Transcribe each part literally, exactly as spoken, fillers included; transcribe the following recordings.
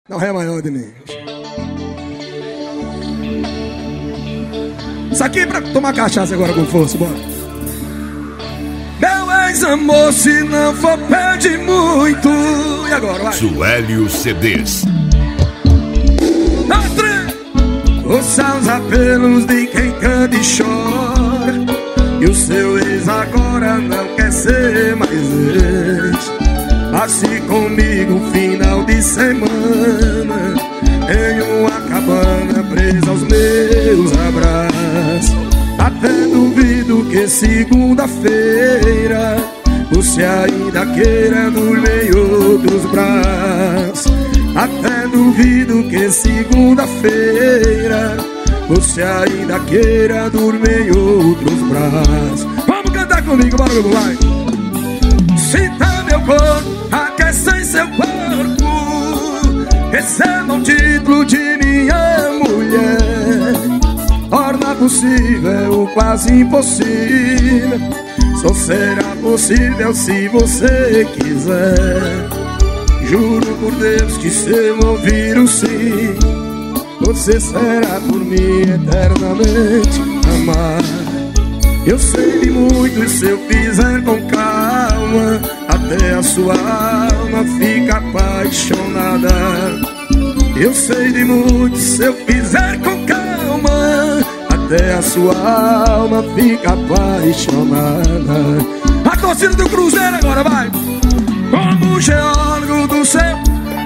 Não é maior de mim. Isso aqui é pra tomar cachaça agora com força, bora. Meu ex-amor, se não for pede muito. E agora, vai. Suélio C Ds. Ouça os apelos de quem canta e chora. E o seu ex agora não quer ser mais ex. Passe comigo um final de semana em uma cabana presa aos meus abraços. Até duvido que segunda-feira você ainda queira dormir em outros braços. Até duvido que segunda-feira você ainda queira dormir em outros braços. Vamos cantar comigo, bora, meu vai. Sinta meu corpo, aqueça em seu corpo. Receba o título de minha mulher. Torna possível o quase impossível. Só será possível se você quiser. Juro por Deus que se eu ouvir o sim, você será por mim eternamente amar. Eu sei de muito e se eu fizer com calma, até a sua alma fica apaixonada. Eu sei de muito e se eu fizer com calma, até a sua alma fica apaixonada. A torcida do Cruzeiro agora vai. Como geólogo do céu,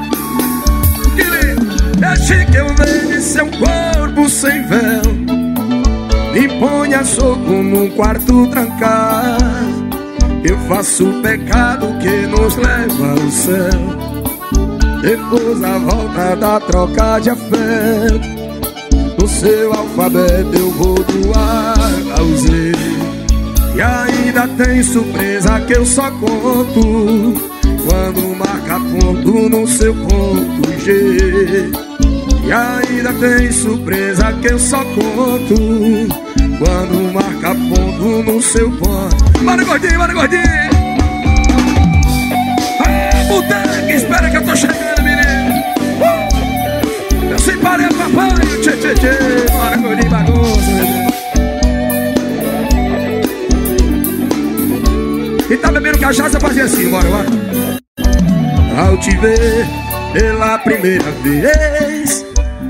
que lindo, deixe que eu veja seu corpo sem véu. Me ponha soco num quarto trancado. Eu faço o pecado que nos leva ao céu. Depois a volta da troca de afeto, no seu alfabeto eu vou do A ao Z. E ainda tem surpresa que eu só conto quando marca ponto no seu ponto G. E ainda tem surpresa que eu só conto quando marca ponto no seu ponto. Bora, gordinho, bora, gordinho. Ah, boteca, espera que eu tô chegando, menino. uh! Eu separei o papai, tchê, tchê, tchê. Bora, gordinho, bagunça, menino. E tá bebendo cachaça, fazia assim, bora, bora. Ao te ver pela primeira vez,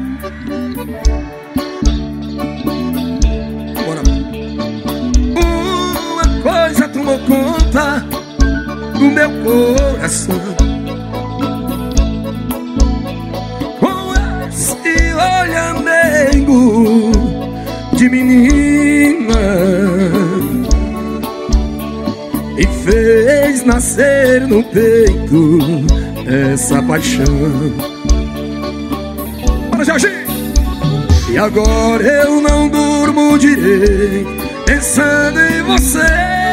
bora. Uma coisa tomou conta do meu coração. Com esse olhar meigo de menina, e fez nascer no peito essa paixão. Para Jorginho! E agora eu não durmo direito pensando em você,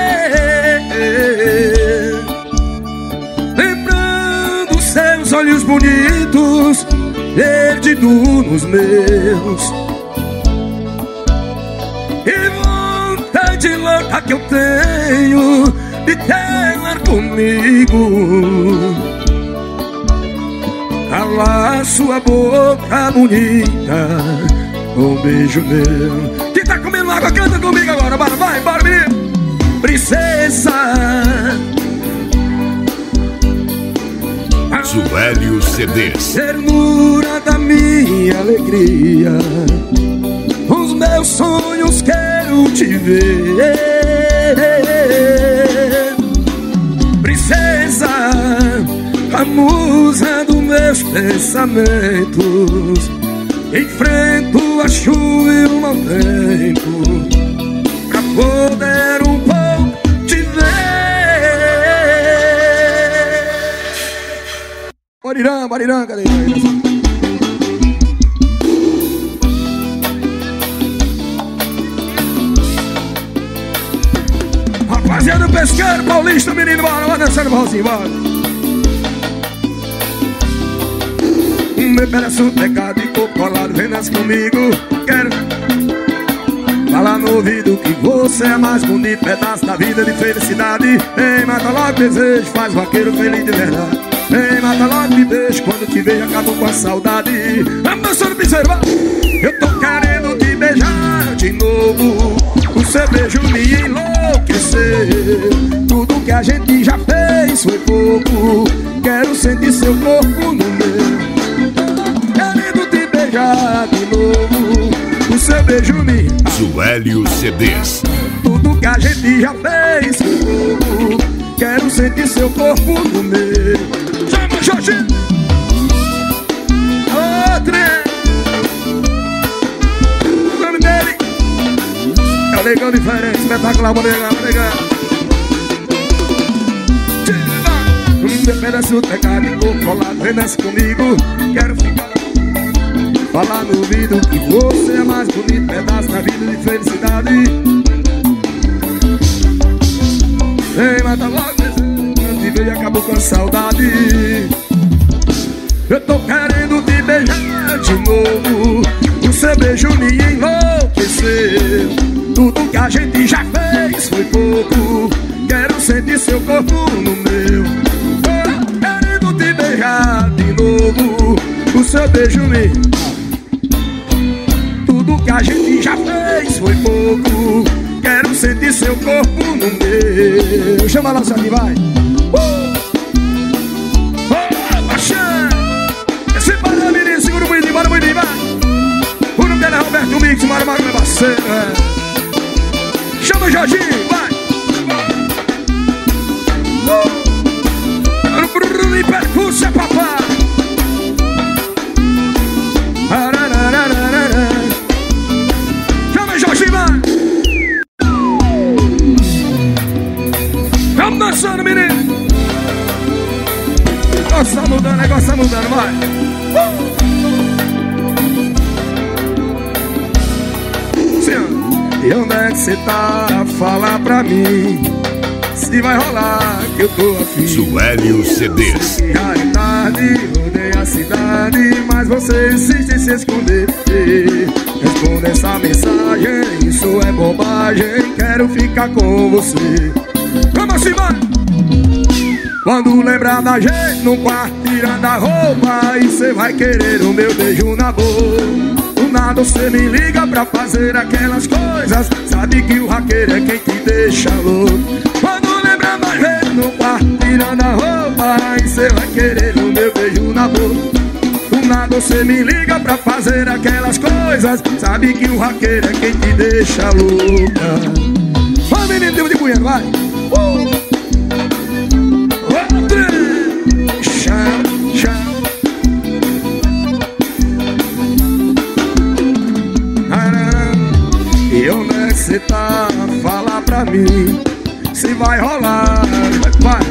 lembrando seus olhos bonitos perdido nos meus. E vontade louca que eu tenho de tê-la comigo, calar sua boca bonita com um beijo meu. Quem tá comendo água, canta comigo agora, bora, vai, bora, menino. Princesa Suélio C Ds. Ternura da minha alegria, os meus sonhos quero te ver. Princesa, a musa dos meus pensamentos, enfrento a chuva e o mau tempo pra poder um pouco te ver. Barirã, barirã, cadê? Rapaziada do Pesqueiro Paulista, menino, bora, vai dançando, balzinho, bora. Meu pedaço pecado e corpo colado, vem nasce comigo. Quero falar no ouvido que você é mais bonito pedaço da vida de felicidade. Ei, mata logo desejo, faz vaqueiro feliz de verdade. Vem, mata logo, me deixa. Quando te vejo, acabo com a saudade. Vamos dançando, observar. Eu tô querendo te beijar de novo. O seu beijo me enlouqueceu. Tudo que a gente já fez foi pouco. Quero sentir seu corpo no meu. Querendo te beijar de novo. O seu beijo me... Suélio C Ds. Tudo que a gente já fez foi pouco. Quero sentir seu corpo no meu. Chama, Jorge! Outra! O nome dele é o Negão Diferente. Espetacular, vou negar, vou negar. Um pedaço de pecado e corpo colado. Renasce comigo, quero ficar. Falar no ouvido que você é mais bonito pedaço da vida de felicidade. Vem, mata logo, quando te vejo acabou com a saudade. Eu tô querendo te beijar de novo. O seu beijo me enlouqueceu. Tudo que a gente já fez foi pouco. Quero sentir seu corpo no meu. Tô querendo te beijar de novo. O seu beijo me... Tudo que a gente já fez foi pouco. Quero sentir seu corpo no meu. Chama lá, aqui, vai. Uh! Oh, baixando. Esse barulho, menino, segura o bonito, bora bonito, vai. O nome dele é Roberto Mix, Mara Mara, meu parceiro. Chama o Jorginho, vai. Uh! Bruno e percurso, papai. Vamos dançando, menino. Negócio tá mudando, negócio tá mudando, vai. uh! Senhor, e onde é que cê tá? Fala pra mim se vai rolar que eu tô afim. Suélio C Ds. Caridade, rodei a cidade, mas você insiste em se esconder. Responda essa mensagem, isso é bobagem. Quero ficar com você. Vamos assim, vai! Quando lembrar da gente no quarto, tirando a roupa, e cê vai querer o meu beijo na boca. Do nada você me liga pra fazer aquelas coisas. Sabe que o raqueiro é quem te deixa louco. Quando lembrar da gente no quarto, tirando a roupa, e cê vai querer o meu beijo na boca. Do nada você me liga pra fazer aquelas coisas. Sabe que o raqueiro é quem te deixa louca. Vai, menino, tempo de punha, vai! Uh! Chá, chá. E onde é que cê tá? Fala pra mim se vai rolar. Vai!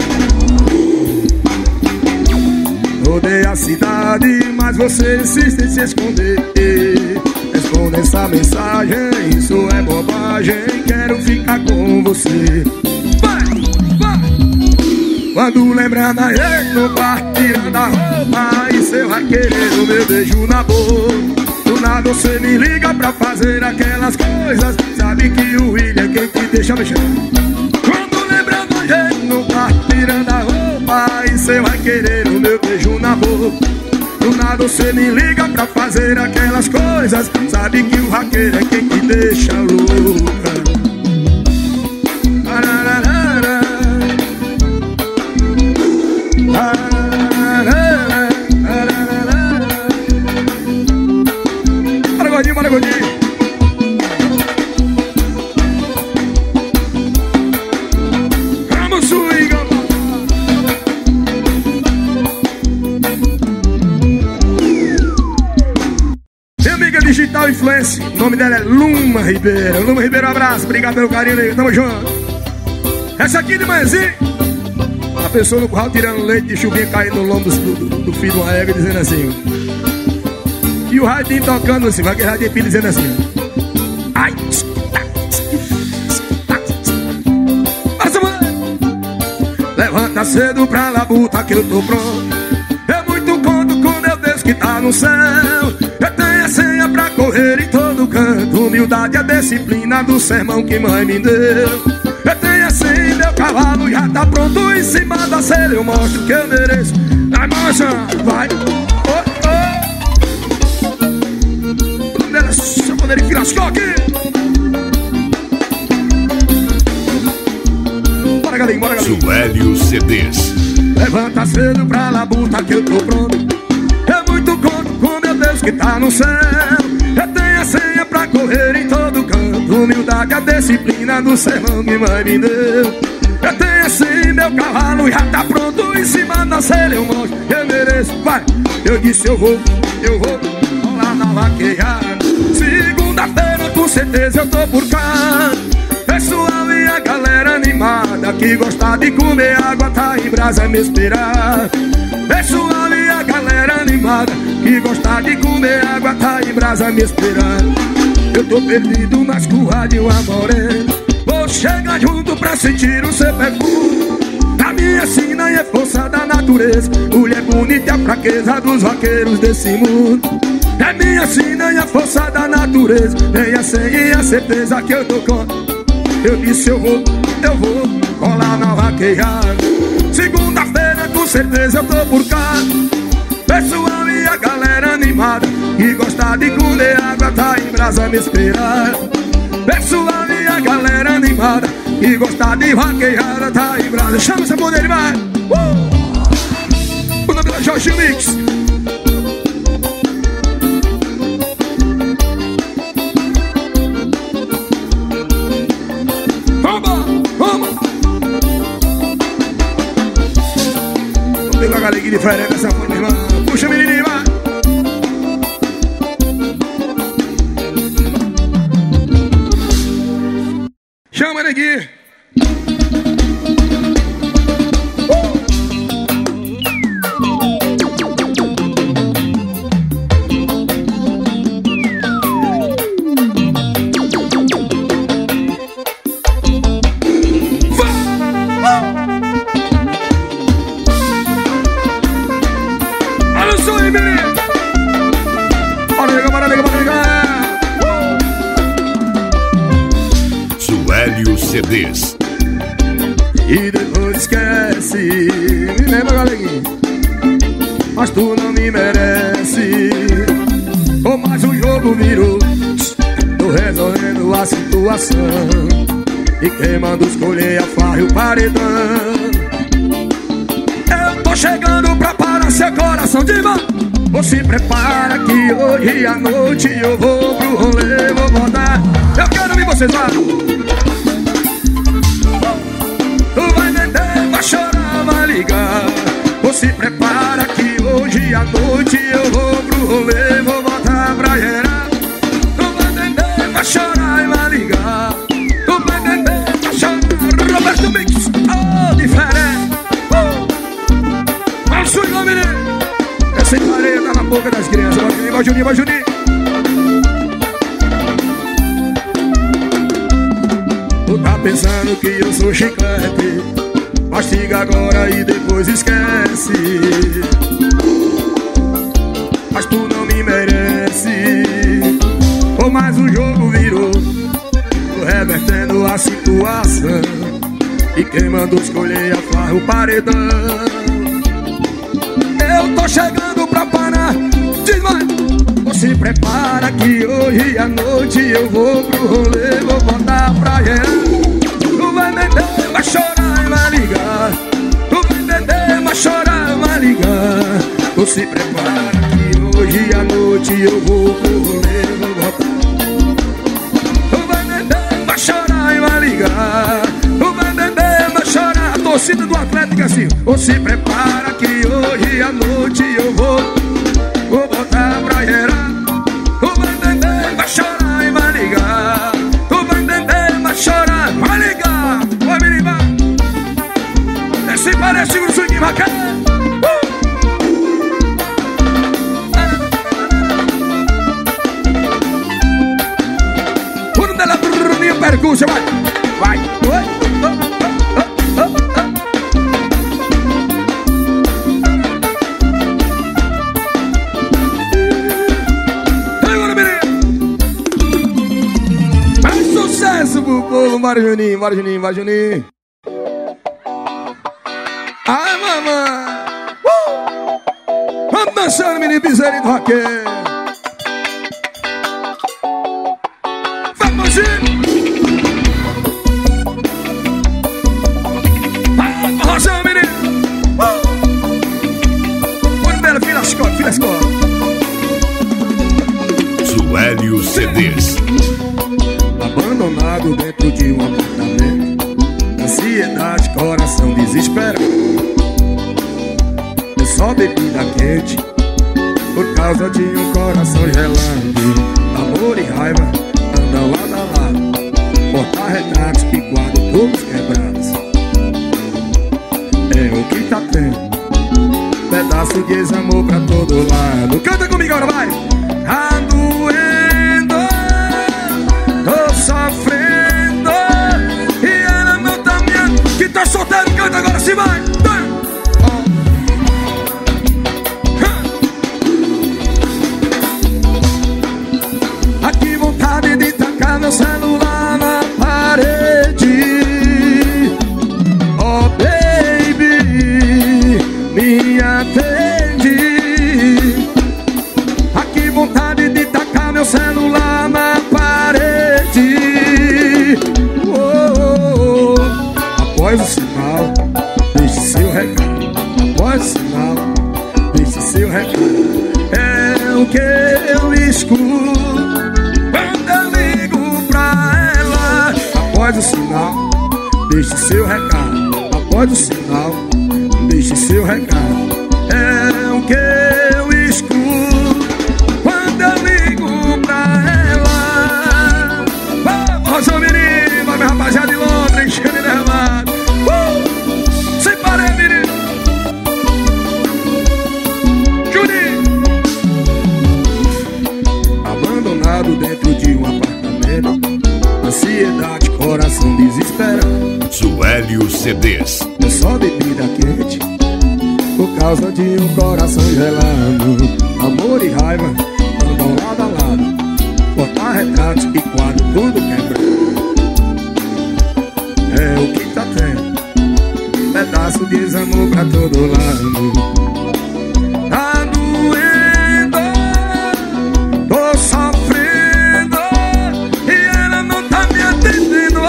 Rodei a cidade, mas você insiste em se esconder. Responda essa mensagem, isso é bobagem. Quero ficar com você. Vai, vai. Quando lembrar da gente no quarto, tirando a roupa, e cê vai querer o meu beijo na boca. Do nada você me liga pra fazer aquelas coisas. Sabe que o William é quem te deixa mexer. Quando lembrar da gente no quarto, tirando a roupa, e cê vai querer o meu beijo na boca. Do nada você me liga pra fazer aquelas coisas. Sabe que o raqueiro é quem te deixa louca. Bora, gordinho, bora, gordinho. Vamos, swing. Digital Influência, o nome dela é Luma Ribeiro. Luma Ribeiro, um abraço, obrigado pelo carinho aí, tamo junto. Essa aqui de manhãzinha, a pessoa no curral tirando leite de chuvinha caindo no lombo do, do, do filho de uma égua, dizendo assim. E o radinho tocando assim, vai aquele radinho filho dizendo assim. Ai, passa, mano. Levanta cedo pra labuta que eu tô pronto. É muito conto com meu Deus que tá no céu. Eu tenho a senha pra correr em todo canto. Humildade é a disciplina do sermão que mãe me deu. Eu tenho a senha, meu cavalo já tá pronto. Em cima da cela eu mostro que eu mereço. Vai, moça, vai. Oh, oh. O nome dela é Chaponeira de Filascoque. Bora, galinha, bora, galinha. Suélio C Ds. Levanta cedo pra labuta que eu tô pronto. É muito conto com meu Deus que tá no céu. Eu tenho a senha pra correr em todo canto. Humildade, a disciplina do sermão que mãe me deu. Eu tenho assim, meu cavalo já tá pronto. Em cima da selha eu mostro, eu mereço, vai. Eu disse eu vou, eu vou, vou lá na vaquejada. Segunda-feira com certeza eu tô por cá. Pessoal e a galera animada que gosta de comer água tá em brasa me esperar. Pessoal e a galera animada que gosta de comer água tá em brasa me esperar. Eu tô perdido nas curvas de uma morena. Vou chegar junto pra sentir o seu perfume. A minha sina é força da natureza. Mulher bonita é a fraqueza dos vaqueiros desse mundo. É minha sina e a força da natureza. Tenha senha e a certeza que eu tô com. Eu disse eu vou, eu vou colar na vaquejada. Segunda-feira com certeza eu tô por cá. Pessoal e a galera animada que gosta de comer água tá em brasa me esperar. Pessoal e a galera animada que gosta de vaquejada tá em brasa. Chama essa poder e vai. uh! O nome da Jorge Mix. Vamos, vamos. Vamos pegar a galinha diferente dessa forma, irmã. Puxa, menininho, vai. Chama, neguinho. Olha o som aí, menino. Bora, nega, bora, nega, bora, nega. Suélio C Ds. E depois esquece. Me lembra, galinha. Mas tu não me merece. Ou mais um jogo virou. Tô resolvendo a situação e queimando escolher a farra e o paredão. Eu tô chegando pra parar seu coração de mão. Ou se prepara que hoje à noite eu vou pro rolê, vou voltar. Eu quero ver vocês lá. Tu vai vender, vai chorar, vai ligar. Ou se prepara que hoje à noite eu vou pro rolê, vou voltar pra gerar. Tu vai vender, vai chorar e vai ligar. Tu vai vender, vai chorar. Roberto Mix, oh, diferente. Olha o sujo, menino. Essa areia tá na boca das crianças. Vai, Juninho, vai, Juninho. Tu tá pensando que eu sou chiclete. Mastiga agora e depois esquece. Mas tu não me merece. Ou mais um jogo virou. Tô revertendo a situação e queimando escolher a farra, o paredão. Eu tô chegando pra parar. Diz mais. Se prepara que hoje à noite eu vou pro rolê, vou voltar pra gerar. Tu vai beber, vai chorar e vai ligar. Tu vai beber, vai chorar e vai ligar. Tu se prepara que hoje à noite eu vou pro rolê, vou voltar. Tu vai beber, vai chorar e vai ligar. Tu vai beber, vai chorar. A torcida do Atlético assim. Ou se prepara que hoje à noite eu vou, vou voltar pra gerar. Tu vai beber, vai chorar e vai ligar. Tu vai beber, vai chorar, vai ligar. Vai, menino, vai. Desce, parece, segura o swing, vai cair. O nome dela, Bruninho Percurso, vai. Vai, vai. Bora, Juninho, bora, Juninho, bora, Juninho. Ai, mamãe. Uh! dançando, menino piseirinho do vaqueiro. Vamos, Gino. Arrasão, menino. Olha bela, filha das escola, filha da escola. Suélio C Ds. Abandonado dentro de um apartamento, ansiedade, coração desesperado. É só bebida quente por causa de um coração gelado. Amor e raiva andam lado a lado, porta-retratos e quadros todos quebrados. É o que tá tendo, pedaço de desamor pra todo lado. Canta comigo agora, vai! Tá doendo, tô sofrendo, e ela não tá me amando. Que tá solteiro, canta agora, se vai! Aqui vontade de tacar meu celular na parede. Oh baby, me atende. Aqui vontade de tacar meu celular na parede. Oh, oh, oh. Após o sinal, deixe seu recado. Após o sinal, deixe seu recado. É o que eu escuto quando eu ligo pra ela. Após o sinal, deixe seu recado. Após o sinal, deixe seu recado. É o que eu escuto quando eu ligo pra ela. Vamos, Rosão menino, vai minha rapaziada de Londres, enchendo de derramado. Uh! Sem parar, menino. Juninho. Abandonado dentro de um apartamento, ansiedade, coração desesperado. Suélio C Ds. É só bebida quente por causa de um coração gelado. Amor e raiva andam lado a lado, porta-retratos e quadro tudo quebrado. É o que tá tendo, pedaço de desamor pra todo lado. Tá doendo, tô sofrendo, e ela não tá me atendendo.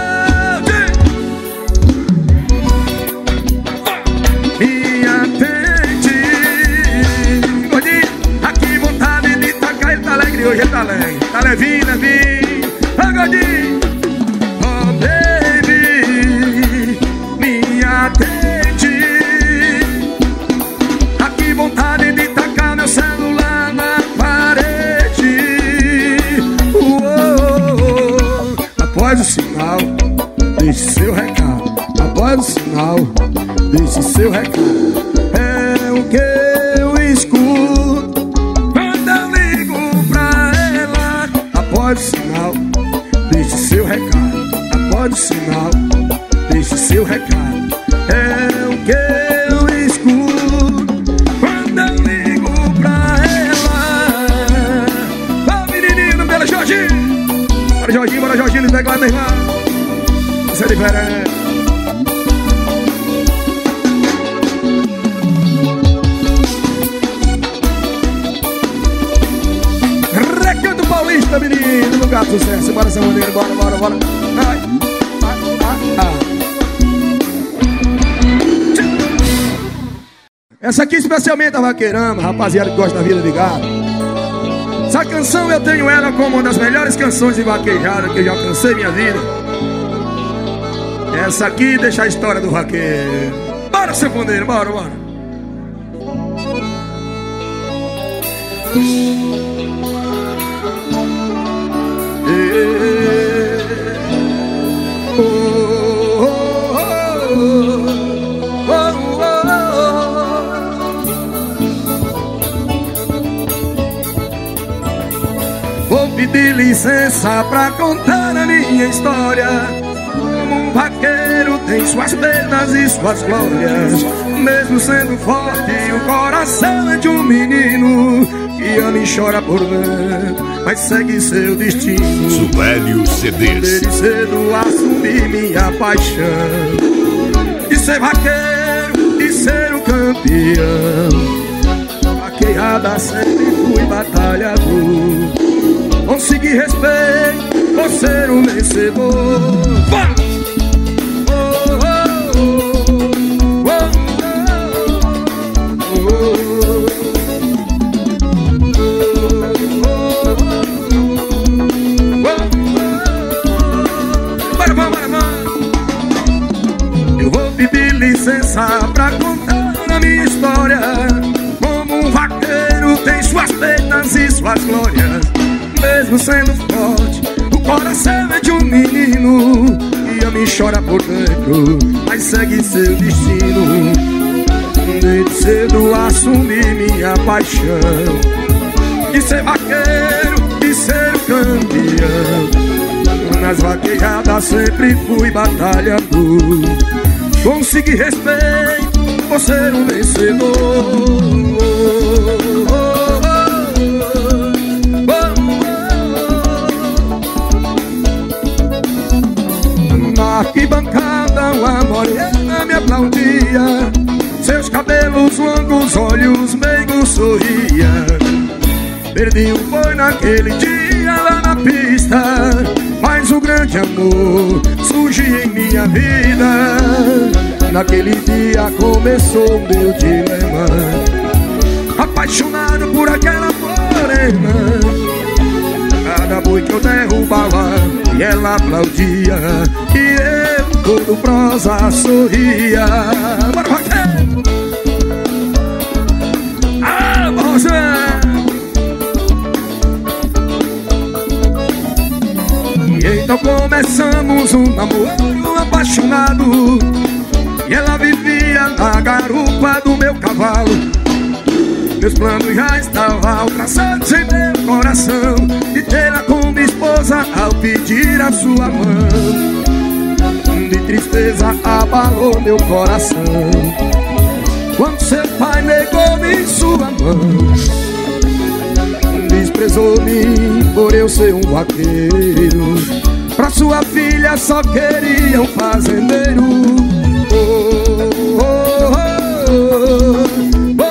Me atende, gordinho. Aqui vontade de tacar, ele tá alegre hoje, ele tá alegre. Tá levinho, levinho. Ô gordinho, oh baby, me atende. Aqui vontade de tacar meu celular na parede. Oh, oh, oh. Após o sinal, deixe seu recado. Após o sinal, deixe seu recado. É o que eu escuto quando eu ligo pra ela. Após o sinal, deixe seu recado. Após o sinal, deixe seu recado. É o que eu escuto quando eu ligo pra ela. Ó, menininho, bela Jorginho. Bora Jorginho, bora Jorginho, negócio da irmã. Você é diferente. Paulista, menino, lugar do sucesso. Bora, São Maneiro, bora, bora, bora. Ai, ai, ai, ai. Essa aqui especialmente a vaqueirama, rapaziada que gosta da vida de gado. Essa canção eu tenho ela como uma das melhores canções de vaquejada que eu já cansei minha vida. Essa aqui deixa a história do vaqueiro. Bora, sanfoneiro, bora, bora. Vou pedir licença pra contar a minha história. Como um vaqueiro tem suas perdas e suas glórias. Mesmo sendo forte, o coração é de um menino que ama e chora por dentro, mas segue seu destino. Suélio C Ds. Desde cedo assumi minha paixão de ser vaqueiro e ser o campeão. vaquejada sempre fui batalhador. Consegui respeito por ser um vencedor. Eu vou pedir licença pra contar a minha história. Como um vaqueiro tem suas peitas e suas glórias. Mesmo sendo forte, o coração é de um menino e a mim chora por dentro, mas segue seu destino. Desde cedo assumi minha paixão de ser vaqueiro e ser campeão. Nas vaquejadas sempre fui batalhador. Consegui respeito por ser um vencedor. Na arquibancada uma morena me aplaudia, seus cabelos longos, olhos meigos sorria. Perdi o boi naquele dia lá na pista, mas o grande amor surgiu em minha vida. Naquele dia começou o meu dilema, apaixonado por aquela morena. Cada boi que eu derrubava e ela aplaudia, e eu todo prosa sorria. Bora, vaqueiro! Ah, você! E então começamos um namoro apaixonado, e ela vivia na garupa do meu cavalo. Meus planos já estavam traçados em meu coração, de tê-la como esposa ao pedir a sua mão. De tristeza abalou meu coração quando seu pai negou-me sua mão. Desprezou-me por eu ser um vaqueiro, pra sua filha só queria um fazendeiro. Oh, oh, oh, oh.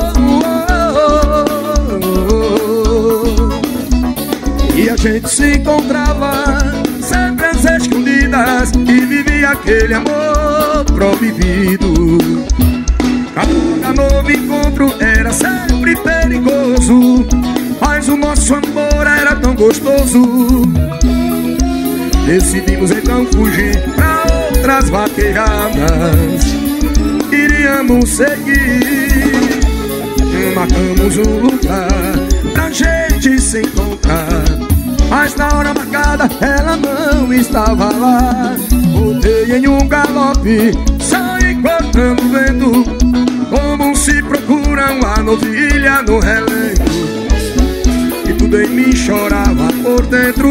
E a gente se encontrava sempre às escondidas, e vivia aquele amor proibido. Cada novo encontro era sempre perigoso, mas o nosso amor era tão gostoso. Decidimos então fugir pra outras vaquejadas, iríamos seguir. Marcamos um lugar pra gente se encontrar, mas na hora marcada ela não estava lá. Voltei em um galope, saí cortando o vento, como se procura uma novilha no relento. E tudo em mim chorava por dentro,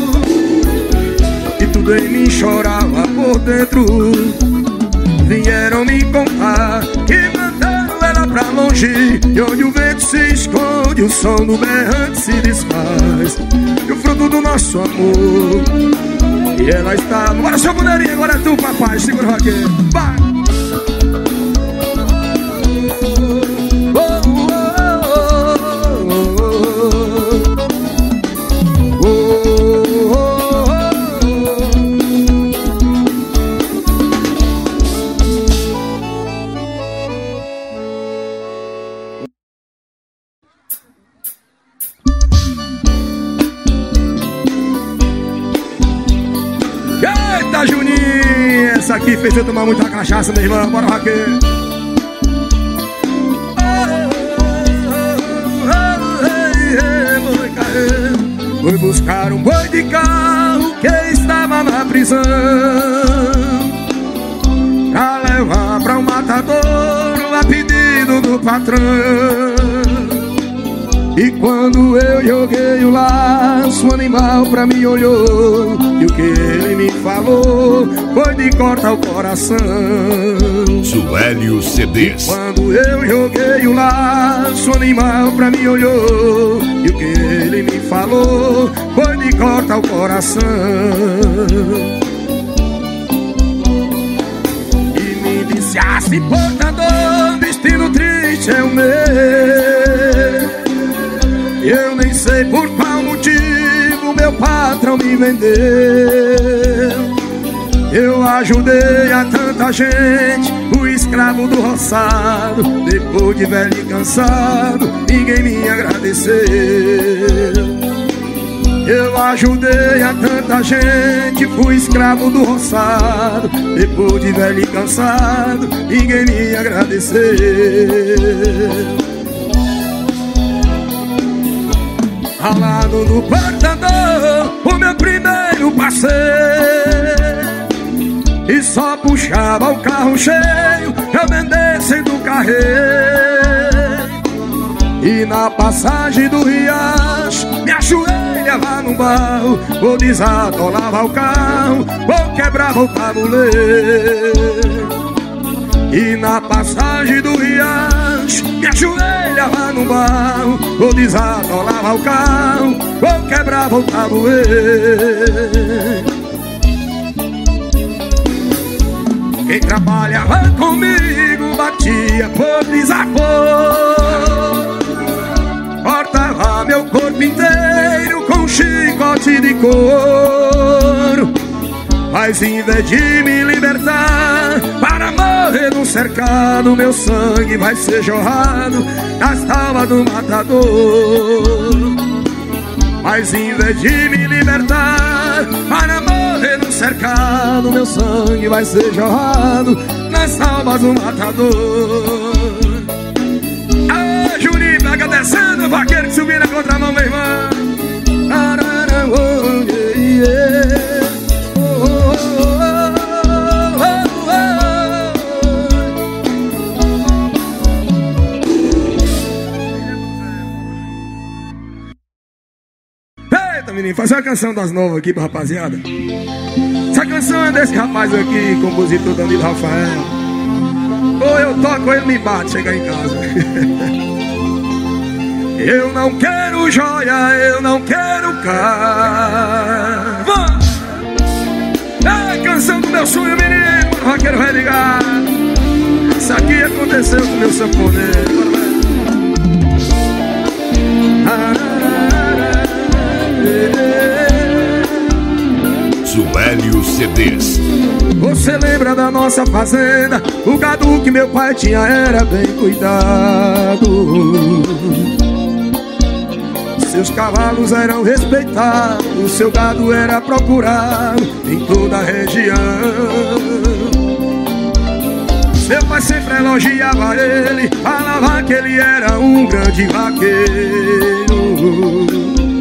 e tudo em mim chorava por dentro. Vieram me contar que mandaram ela pra longe, e onde o vento se esconde, o som do berrante se desfaz. E o fruto do nosso amor, e ela está... Bora, seu mulherinho, agora é tu, papai. Segura o vaqueiro, vai! Eita, Juninho, essa aqui fez eu tomar muita cachaça, meu irmão. Bora, vaqueiro. Fui buscar um boi de carro que estava na prisão, pra levar pra um matadouro a pedido do patrão. E quando eu joguei o laço, o animal pra mim olhou, e o que ele me falou foi de cortar o coração. Suélio C Ds. Quando eu joguei o laço, o animal pra mim olhou, e o que ele me falou foi de cortar o coração. E me disse polícia se portando, destino triste é o meu. Eu nem sei por qual motivo meu patrão me vendeu. Eu ajudei a tanta gente, o escravo do roçado. Depois de velho e cansado, ninguém me agradeceu. Eu ajudei a tanta gente, fui escravo do roçado. Depois de velho e cansado, ninguém me agradeceu. Ralado no portador, o meu primeiro passeio, e só puxava o carro cheio, eu vendesse do carreiro. E na passagem do riacho, me ajoelhava no barro, ou desatolava o carro, ou quebrava o tabuleiro. E na passagem do riacho, me ajoelhava no barro, ou desatolava o carro, ou quebrava o tabuleiro. Quem trabalhava comigo batia por desaforo, cortava meu corpo inteiro com um chicote de couro. Mas em vez de me libertar para morrer no cercado, meu sangue vai ser jorrado nas tábuas do matador. Mas em vez de me libertar para morrer no cercado, meu sangue vai ser jorrado nas tábuas do matador. Ah, Juri, pega descendo, vaqueiro que subiu na contramão, meu irmão. Arara, oh, yeah, yeah. Menino, fazer uma canção das novas aqui pra rapaziada. Essa canção é desse rapaz aqui, compositor Danilo Rafael. Ou eu toco ou ele me bate chegar em casa. Eu não quero joia, eu não quero carro. É a canção do meu sonho, menino, o vaqueiro vai ligar. Isso aqui aconteceu com o meu sanfoneiro. Suélio C Ds. Você lembra da nossa fazenda? O gado que meu pai tinha era bem cuidado. Seus cavalos eram respeitados, seu gado era procurado em toda a região. Seu pai sempre elogiava ele, falava que ele era um grande vaqueiro.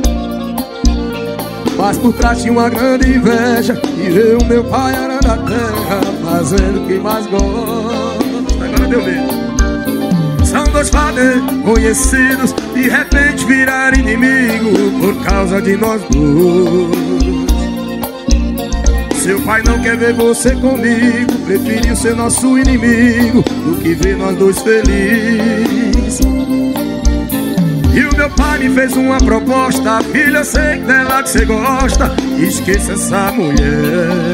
Mas por trás tinha uma grande inveja, e eu, meu pai, era da terra, fazendo o que mais gosta. Agora deu medo. São dois padres conhecidos, de repente viraram inimigo por causa de nós dois. Seu pai não quer ver você comigo, preferiu ser nosso inimigo do que ver nós dois felizes. E o meu pai me fez uma proposta: filha, eu sei dela que você gosta, esqueça essa mulher.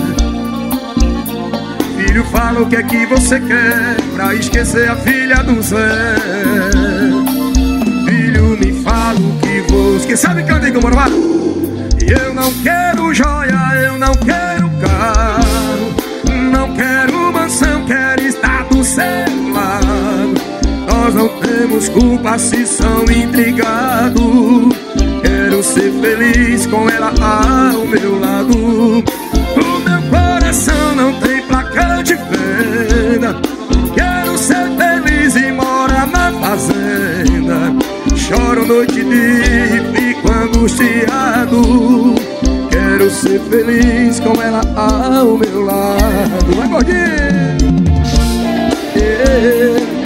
Filho, fala o que é que você quer pra esquecer a filha do Zé. Filho, me fala o que você... Sabe que eu digo, mano? Eu não quero joia, eu não quero carro, não quero mansão, quero estar do seu lado. Nós não temos culpa se são intrigados. Quero ser feliz com ela ao meu lado. O meu coração não tem placa de venda. Quero ser feliz e morar na fazenda. Choro noite e dia e fico angustiado. Quero ser feliz com ela ao meu lado. Vai, gordinho! Yeah.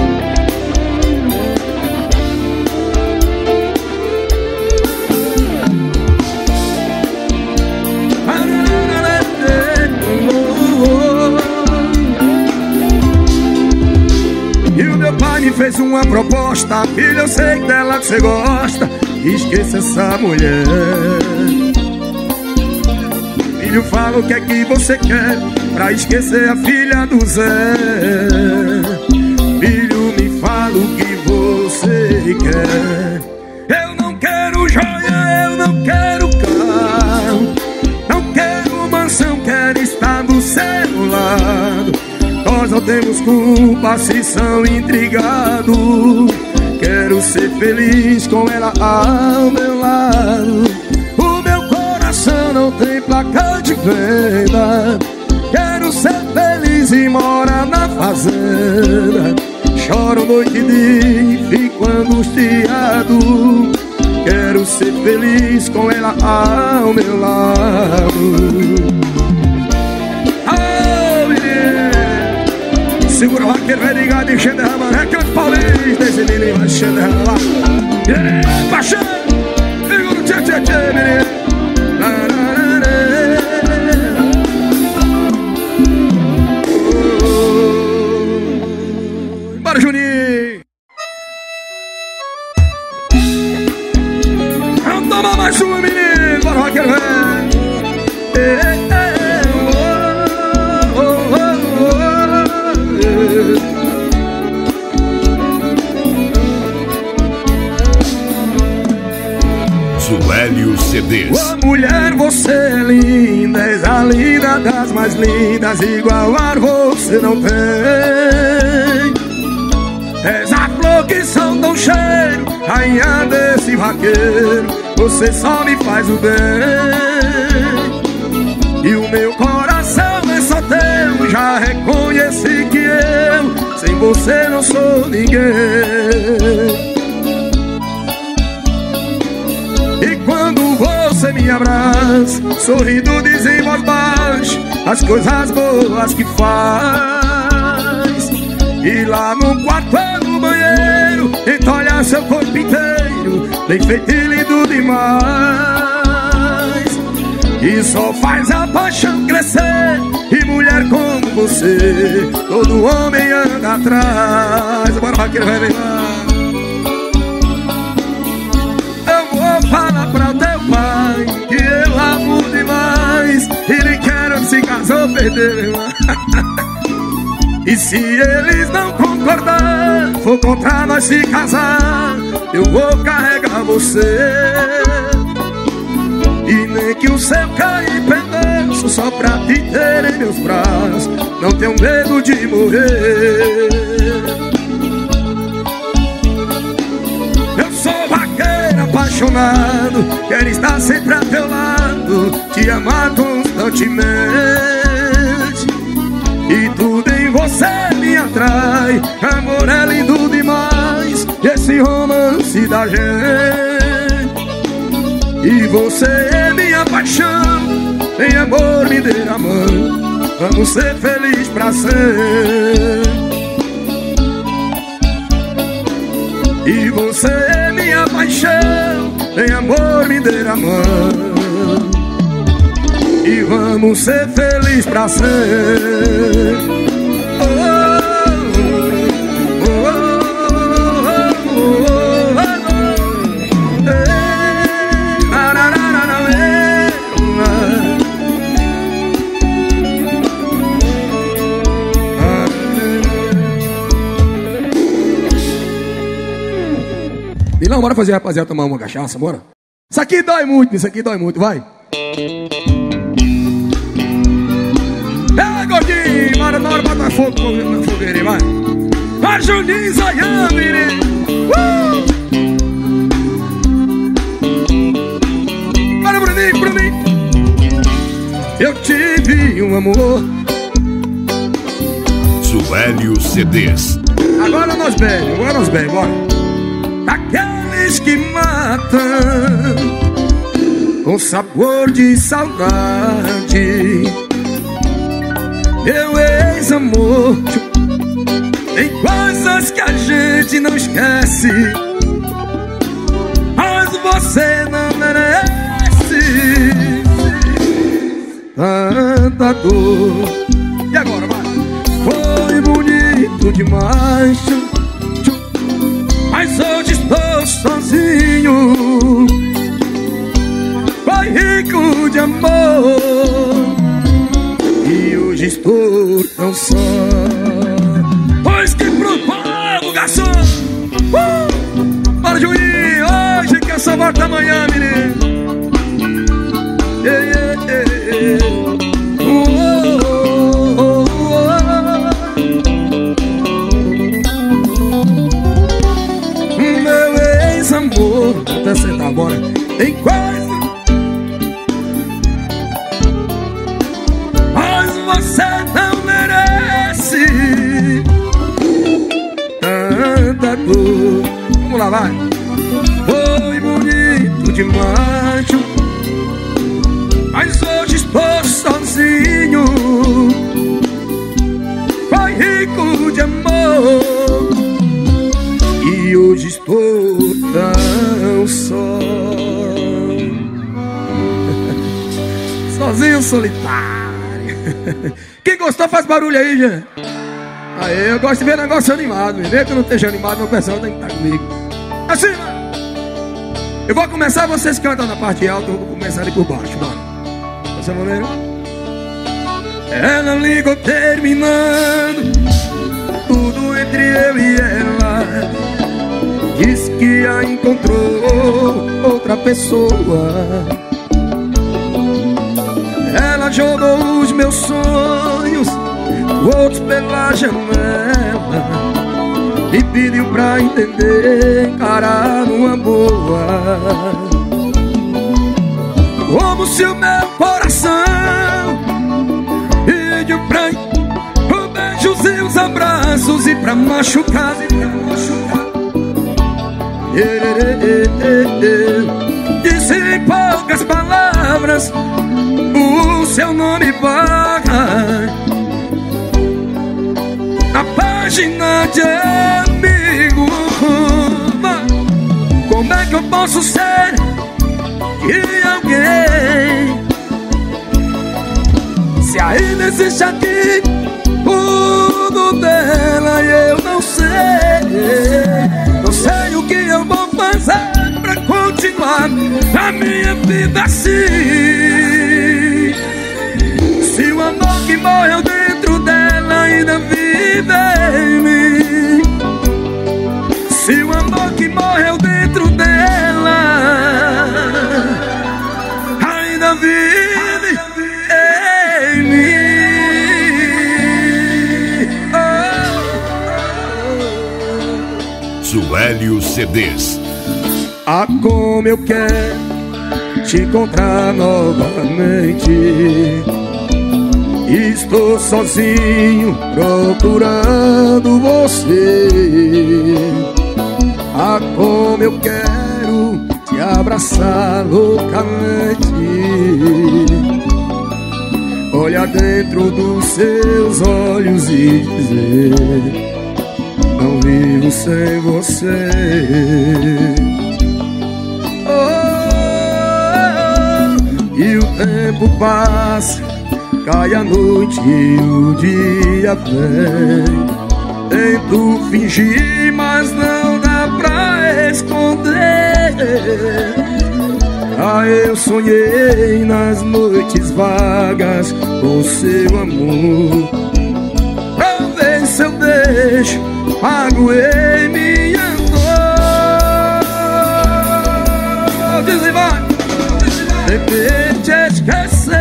E o meu pai me fez uma proposta: filho, eu sei dela que você gosta, esqueça essa mulher. Filho, fala o que é que você quer pra esquecer a filha do Zé. Filho, me fala o que você quer. Eu não quero joia, eu não quero carro, não quero mansão, quero estar do seu lado. Nós não temos culpa se são intrigados. Quero ser feliz com ela ao meu lado. O meu coração não tem placa de venda. Quero ser feliz e morar na fazenda. Choro noite e dia e fico angustiado. Quero ser feliz com ela ao meu lado. Oh, menino, segura o vaqueiro, vai ligado, enchendo a mané, canto paulista, esse menino vai enchendo a lá. Yeah, paixão, segura o tchê tchê tchê, menino. Bora, Juninho! Vamos tomar mais uma, menino! Bora, vaqueiro, velho! Suélio C Ds. Ô mulher, você é linda, és a linda das mais lindas. Igual ar você não tem. És a flor que solta um cheiro, rainha desse vaqueiro. Você só me faz o bem. E o meu coração é só teu. Já reconheci que eu sem você não sou ninguém. E quando você me abraça, sorrindo diz em voz baixa as coisas boas que faz. E lá no quarto ou no banheiro, então olha seu corpo inteiro, bem feito e lindo demais. E só faz a paixão crescer. E mulher como você, todo homem anda atrás. Bora, vaqueiro, vai ver lá. Fala pra teu pai que eu amo demais e nem quero se casar ou perder. E se eles não concordar, for contra nós se casar, eu vou carregar você. E nem que o céu caia em pedaço só pra te ter em meus braços, não tenho medo de morrer. Eu sou vaqueiro apaixonado, quero estar sempre a teu lado, te amar constantemente. E tudo em você me atrai, amor é lindo demais, esse romance da gente. E você é minha paixão, em amor me dê a mão, vamos ser felizes pra sempre. E você é minha paixão, em amor me dê a mão, e vamos ser felizes pra sempre. Oh, oh, oh, oh, oh, oh, oh. Ei, na, na, na, na, na, Milão, bora fazer a rapaziada tomar uma cachaça, bora? Isso aqui dói muito, isso aqui dói muito, vai. É, gordinho, bora, bora, bota fogo na fogueira, vai. Vai, Juninho, Zaian, menino. Uh! Bora, Bruninho, Bruninho. Eu tive um amor. Suélio C Ds. Agora nós bebe, agora nós bebe, bora. Aqueles que matam com sabor de saudade. Meu ex-amor, tem coisas que a gente não esquece, mas você não merece tanta dor. E agora vai. Foi bonito demais, mas hoje estou sozinho. Foi rico de amor e hoje estou estou tão só. Pois que pro povo, garçom! Uh! Bora, Juninho! Hoje que essa volta amanhã, menino! Ei, ei, ei, ei. Uh, oh, oh, oh. Meu ex-amor, até sentar agora, tem coisa, mas você não merece tanta dor. Vamos lá, vai. Foi bonito demais, mas hoje estou sozinho. Foi rico de amor e hoje estou tão só. Sozinho, solitário. Quem gostou faz barulho aí, gente. Aí, eu gosto de ver negócio animado. Mesmo que eu não esteja animado, meu pessoal tem que estar comigo. Assim, mano. Eu vou começar, vocês cantam na parte alta, eu vou começar ali por baixo, bora. Você vai ver? Ela ligou terminando tudo entre eu e ela. Diz que a encontrou outra pessoa. Ela jogou os meus sonhos, outros pela janela, e pediu pra entender, encarar numa boa. Como se o meu coração pediu pra os beijos e os abraços e pra machucar, e pra machucar. Disse em poucas palavras o seu nome vaga na página de amigo. Como é que eu posso ser de alguém se ainda existe aqui tudo dela e eu não sei? Não sei o que eu vou fazer pra continuar a minha vida assim. Se o amor que morreu dentro dela ainda vive em mim, se o amor que morreu dentro dela ainda vive em mim. Suélio C Ds. Ah, como eu quero te encontrar novamente. Estou sozinho procurando você. Ah, como eu quero te abraçar loucamente, olhar dentro dos seus olhos e dizer: não vivo sem você. Oh, e o tempo passa, cai a noite e o dia vem. Tento fingir, mas não dá pra esconder. Ah, eu sonhei nas noites vagas com seu amor. Pra ver se eu deixo, magoei minha dor. Diz e vai. Tentei te esquecer,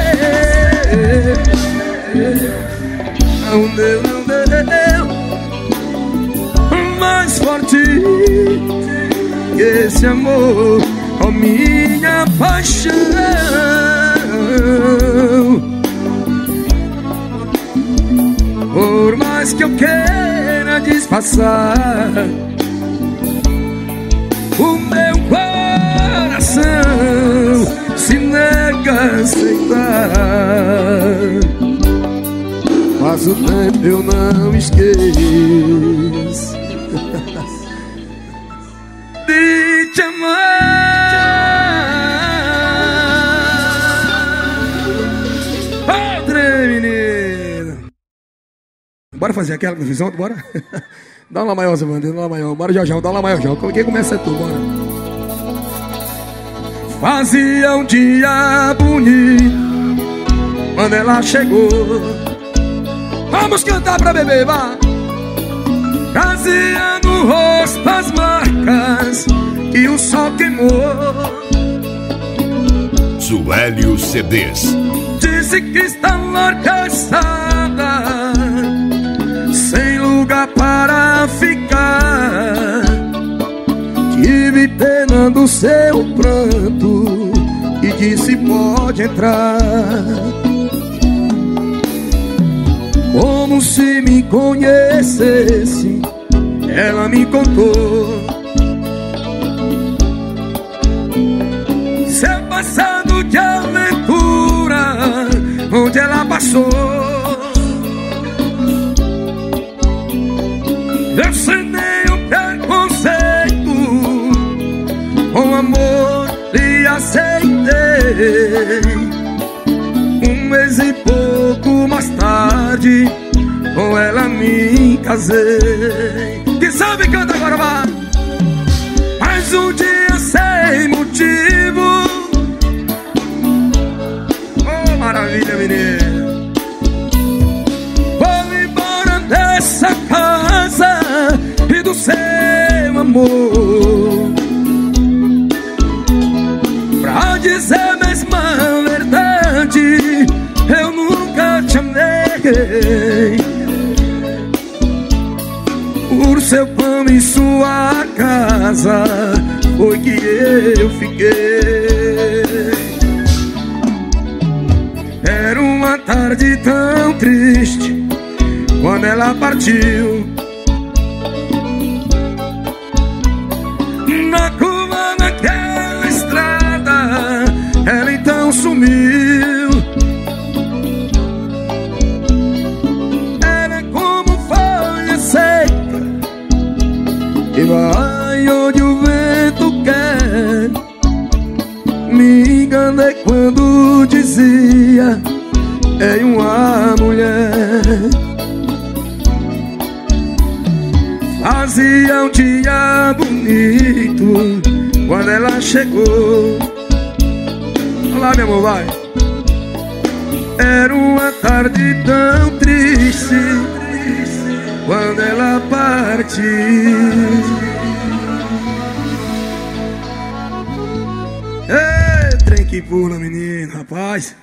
não deu, não deu. Mais forte que esse amor, ó minha paixão. Por mais que eu queira disfarçar, o meu coração se nega a aceitar. Mas o tempo eu não esqueço de te amar. Outra menina. Bora fazer aquela que eu fiz ontem, bora? Dá uma maior, Zé Bandeira, dá uma maior. Bora, Jorjão, dá uma maior, Jorjão. Quem começa é tu, bora. Fazia um dia bonito quando ela chegou. Vamos cantar pra beber, vá. Trazia no rosto as marcas que o sol queimou. Suélio C Ds. Disse que está enlouquecida, sem lugar para ficar. Tive pena do seu pranto e disse pode entrar. Como se me conhecesse, ela me contou seu passado de aventura, onde ela passou. Eu cenei o preconceito, com amor lhe aceitei. Um mês e pouco mais tarde, com ela me casei. Quem sabe canta agora, vá. Mais um dia sem motivo. Oh, maravilha, menino. Vou embora dessa casa e do seu amor, pra dizer mesmo a verdade, eu nunca te amei. Por seu pão e sua casa foi que eu fiquei. Era uma tarde tão triste quando ela partiu. Na curva daquela estrada, ela então sumiu. Era como folha seca que vai onde o vento quer. Me enganei quando dizia é uma mulher. Fazia um dia bonito quando ela chegou. Olá, meu amor, vai. Era uma tarde tão triste quando ela partiu. Ei, trem que pula, menino, rapaz.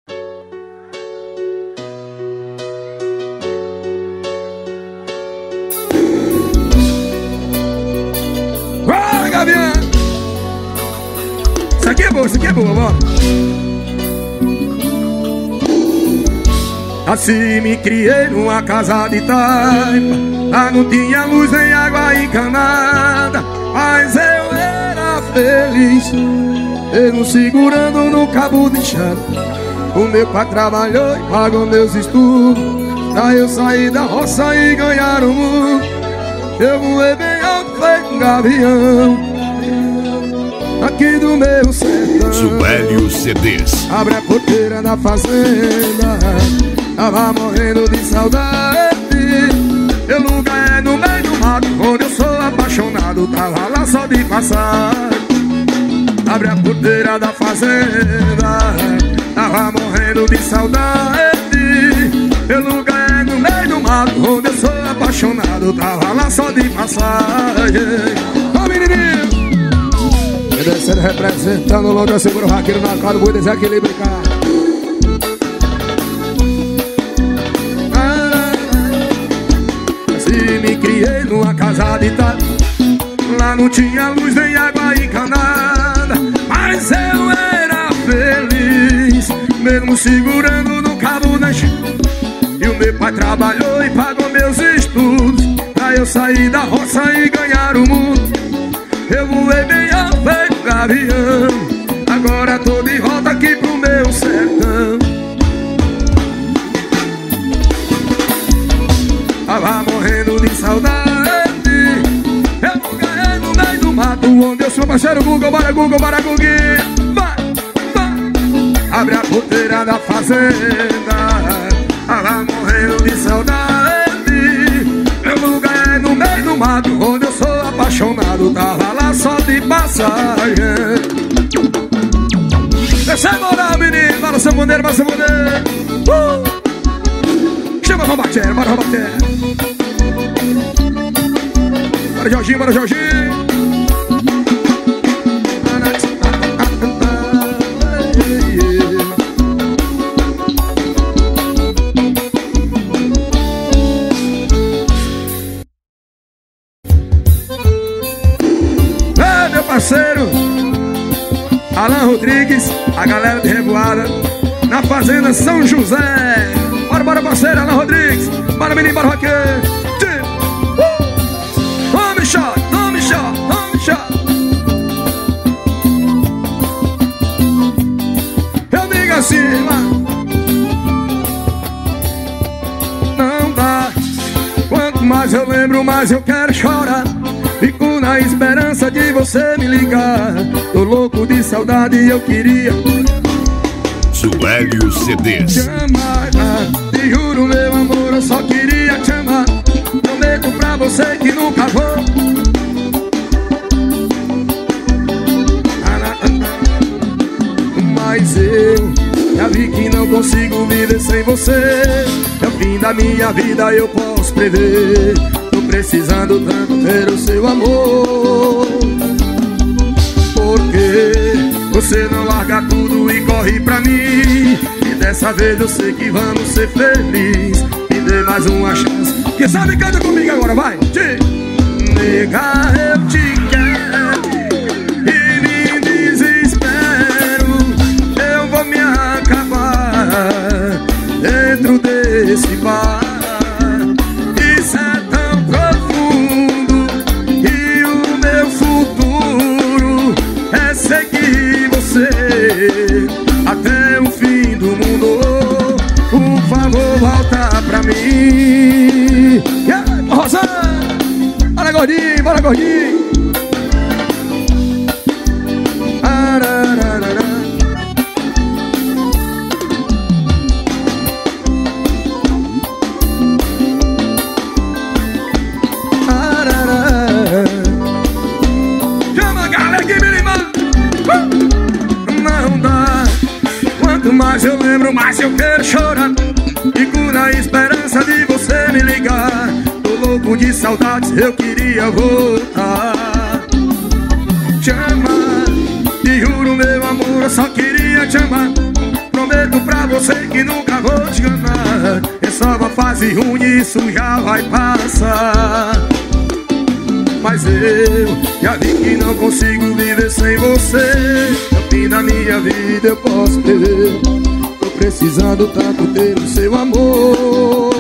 Vai, Gavião! Isso aqui é boa, isso aqui é boa, bora. Assim me criei numa casa de taipa. Lá não tinha luz nem água encanada, mas eu era feliz, mesmo segurando no cabo de chave. O meu pai trabalhou e pagou meus estudos, pra eu sair da roça e ganhar o mundo. Eu voei bem alto feito um gavião, aqui do meu sertão. Suélio C Ds. Abre a porteira da fazenda, tava morrendo de saudade. Meu lugar é no meio do mato, onde eu sou apaixonado, tava lá só de passagem. Abre a porteira da fazenda, tava morrendo de saudade. Meu lugar é no meio do mato, onde eu sou apaixonado, tava lá só de passagem. Ô menininho, descendo representando logo eu seguro o raqueiro na cara, vou desequilibrar. Me criei numa casa de taipa. Lá não tinha luz nem água encanada, mas eu era feliz, mesmo segurando no cabo da chave. E o meu pai trabalhou e pagou meus estudos, pra eu sair da roça e ganhar o mundo. Eu voei bem alto feito gavião, agora tô de volta aqui pro meu sertão. Tava morrendo de saudade, eu ganhei no meio do mato, onde eu sou parceiro Google, bora Google, bora Google. Vai, vai. Abre a porteira da fazenda, tava morrendo de saudade. Meu lugar é no meio do mato, onde eu sou apaixonado, tava lá só de passagem. Deixa eu morar, menino, para o seu poder, para o seu poder. uh! Chama pra baixo. Robatério, bora Robatério. Bora Jorginho, bora Jorginho. É, meu parceiro Alan Rodrigues, a galera de Revoada, na Fazenda São José. Bora, bora, parceiro Alan Rodrigues. Bora, menino, bora, roqueiro. uh! Tome shot, tome shot, tome shot. Eu digo assim, mano, não dá. Quanto mais eu lembro, mais eu quero chorar. Fico na esperança de você me ligar. Tô louco de saudade e eu queria Suélio C Ds. te amar, te juro meu amor, eu só queria te amar. Prometo pra você que nunca vou. Mas eu já vi que não consigo viver sem você. É o fim da minha vida, eu posso prever. Tô precisando tanto ter o seu amor. Porque você não larga tudo e corre pra mim. E dessa vez eu sei que vamos ser felizes. Me dê mais uma chance. Quem sabe canta comigo agora, vai! Nega, eu te quero e me desespero. Eu vou me acabar dentro desse bar. Isso é tão profundo e o meu futuro é seguir você até o fim do mundo. Por favor, volta pra mim. Yeah, Rosana! Bora, gordinho, bora, gordinho. Arararara. Ararara. Chama a galera que me limando. uh! Não dá. Quanto mais eu lembro, mais eu quero chorar. Fico na esperança de você me ligar. Tô louco de saudades, eu queria voltar. Te amar, te juro meu amor, eu só queria te amar. Prometo pra você que nunca vou te enganar. É só uma fase ruim, isso já vai passar. Mas eu já vi que não consigo viver sem você. No fim da minha vida eu posso ter. Tô precisando tanto ter o seu amor.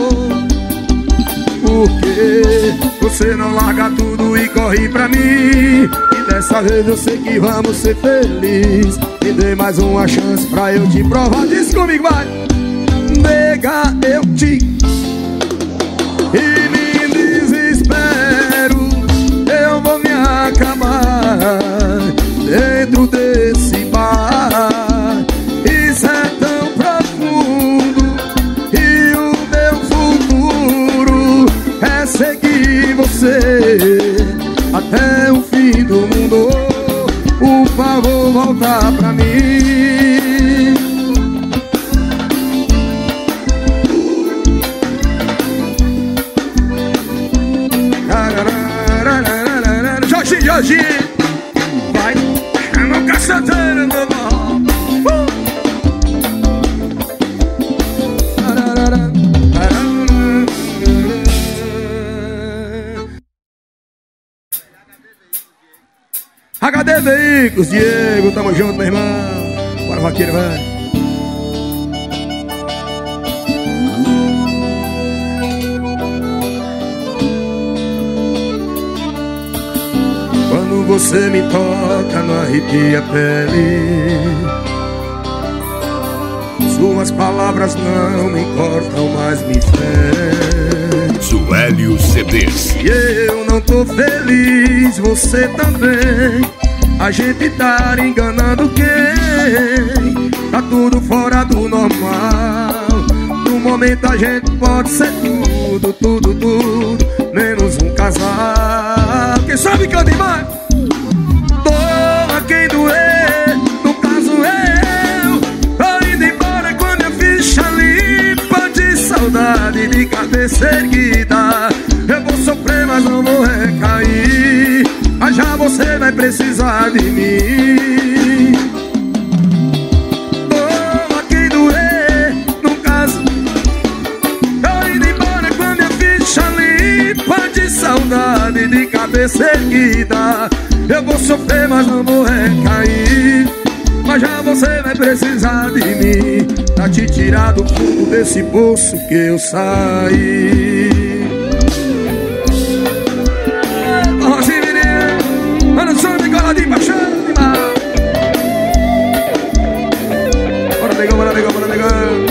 Porque você não larga tudo e corre pra mim. E dessa vez eu sei que vamos ser felizes. Me dê mais uma chance pra eu te provar. Diz comigo, vai! Nega, eu te e me desespero. Eu vou me acabar dentro desse bar. Isso é tão profundo e o meu futuro é seguir você até o fim do mundo. Por favor, volta pra mim. Jorge, Jorge, vai, chama o caçadeiro, meu irmão. uh! H D Veículos, Diego, tamo junto, meu irmão. Bora, vaqueiro, vai. Quando você me toca, não arrepia a pele. Suas palavras não me cortam, mas me ferem. Suélio C Ds. E eu não tô feliz, você também. A gente tá enganando quem? Tá tudo fora do normal. No momento a gente pode ser tudo, tudo, tudo, menos um casal. Quem sabe canta demais? Doa quem doer, no caso eu. Tô indo embora com minha ficha limpa de saudade de cadeia. cabeça erguida. Eu vou sofrer, mas não vou recair. Mas já você vai precisar de mim. Toma quem doer, no caso. Tô indo embora com a minha ficha limpa de saudade, de cabeça erguida. Eu vou sofrer, mas não vou recair. Mas já você vai precisar de mim pra te tirar do fundo desse poço que eu saí. Rosinha, menino, manda o som de coladinho, baixando demais. Bora, negão, bora, negão, bora, negão.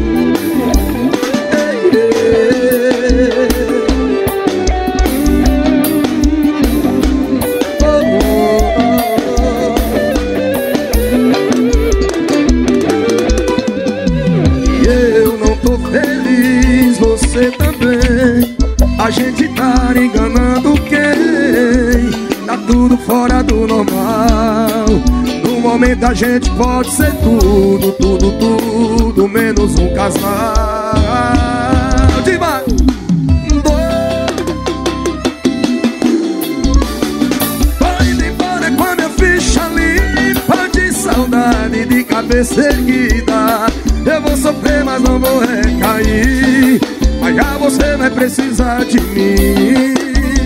Você também. A gente tá enganando quem? Tá tudo fora do normal. No momento a gente pode ser tudo, tudo, tudo, menos um casal. Demais. Tô indo embora com a minha ficha limpa de saudade, de cabeça erguida. Eu vou sofrer, mas não vou recair. Mas já você vai precisar de mim.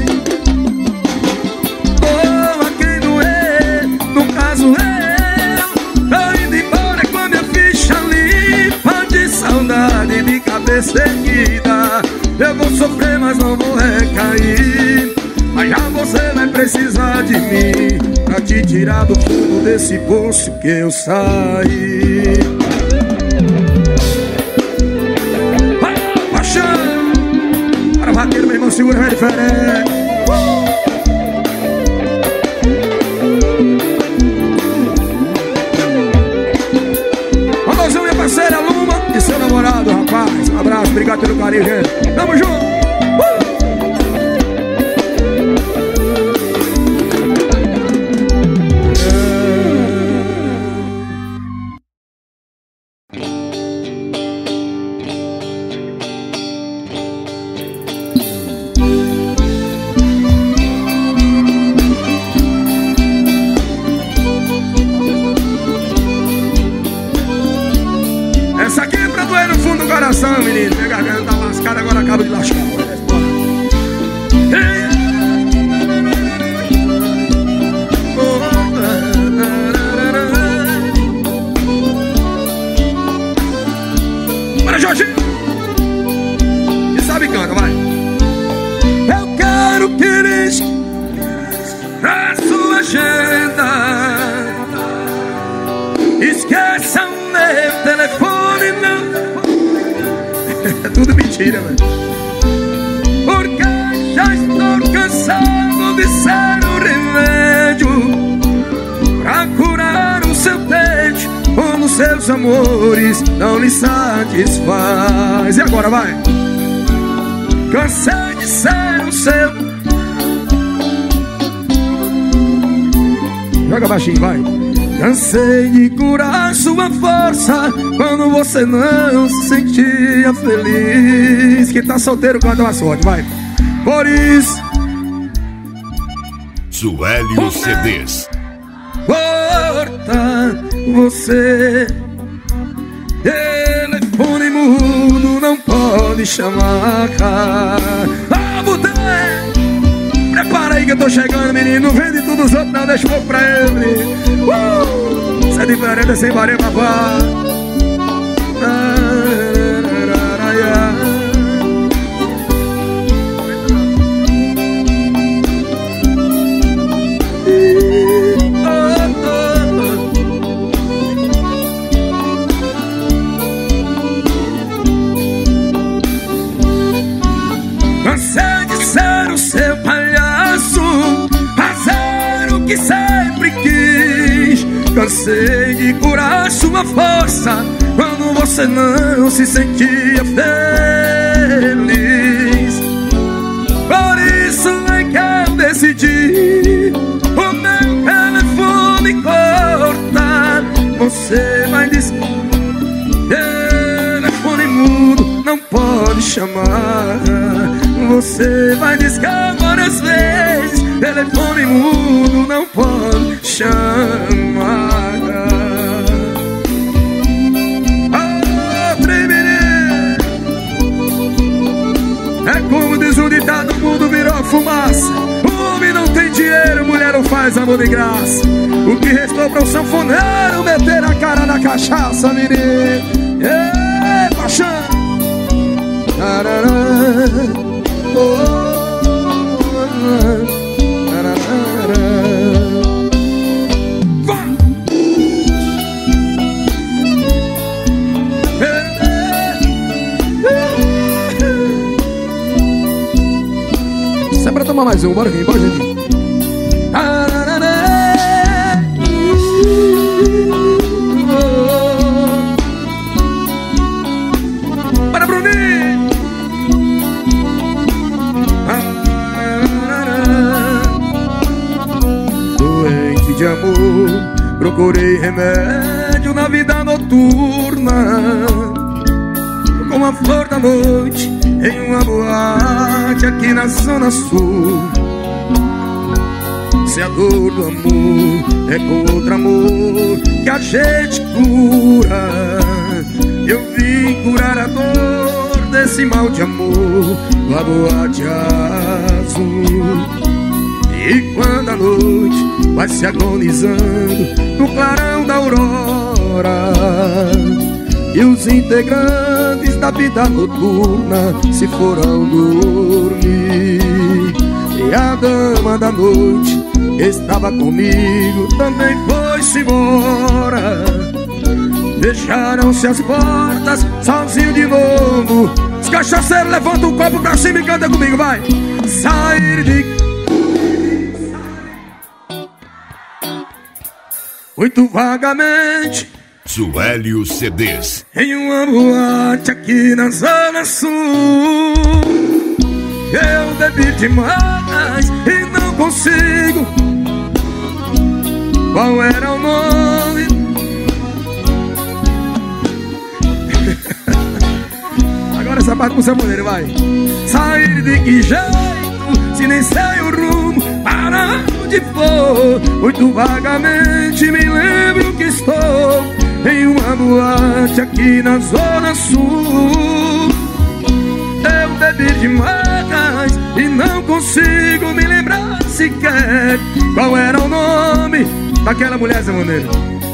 Toma quem doer, no caso eu. Tô indo embora com a minha ficha limpa de saudade, de cabeça erguida. Eu vou sofrer, mas não vou recair. Mas já você vai precisar de mim pra te tirar do fundo desse poço que eu saí. Vaqueiro, meu irmão, segura, vai diferente. Mandãozão, minha parceira Luma e seu namorado, rapaz. Um abraço, obrigado pelo carinho, gente. Tamo junto. Uh! Menino, minha garganta tá lascada, agora acaba de lascar. Bora, Jorginho! E sabe, canta, vai. Eu quero que eles na sua agenda esqueçam meu telefone, não. É tudo mentira, velho. Porque já estou cansado de ser o remédio pra curar o seu dente quando seus amores não lhe satisfaz. E agora vai. Cansei de ser o seu. Joga baixinho, vai. Cansei de curar sua força quando você não se sentia feliz. Quem tá solteiro canta uma sorte, vai. Por isso Suélio C Ds. Corta você. Telefone mudo não pode chamar. Ah, botei. Prepara aí que eu tô chegando, menino. Não vende tudo os outros, não. Deixa um pouco pra ele. Uh! Isso é diferente, é sem barulho, papai. Cansei de ser o seu palhaço, fazer o que sempre quis. Cansei de curar sua força quando você não se sentia feliz. Por isso é que eu decidi o meu telefone cortar. Você vai dizer telefone mudo não pode chamar. chamar. Você vai discar várias vezes, telefone mudo não pode chamar. É como diz o ditado, o mundo virou fumaça. O homem não tem dinheiro, mulher não faz amor de graça. O que restou para o sanfoneiro meter a cara na cachaça, menino. Ei, paixão. Isso é pra tomar mais um, bora aqui, bora gente. Para Bruninho. Doente de amor, procurei remédio na vida noturna, como a flor da noite em uma boate aqui na Zona Sul. Se a dor do amor é com outro amor que a gente cura, eu vim curar a dor desse mal de amor na boate azul. E quando a noite vai se agonizando no clarão da aurora, e os integrantes da vida noturna se foram dormir, e a dama da noite estava comigo também foi-se embora. Fecharam-se as portas, sozinho de novo. Os cachaceiros levantam o copo pra cima e canta comigo, vai. Sair de... muito vagamente Suélio C Ds. em uma boate aqui na Zona Sul. Eu bebi demais e não consigo. Qual era o nome? Agora essa parte com o sanfoneiro, vai. Sair de que jeito, se nem sei o rumo, para onde for. Muito vagamente me lembro que estou em uma boate aqui na Zona Sul. Eu bebi demais e não consigo me lembrar sequer qual era o nome daquela mulher, Zé Maneiro.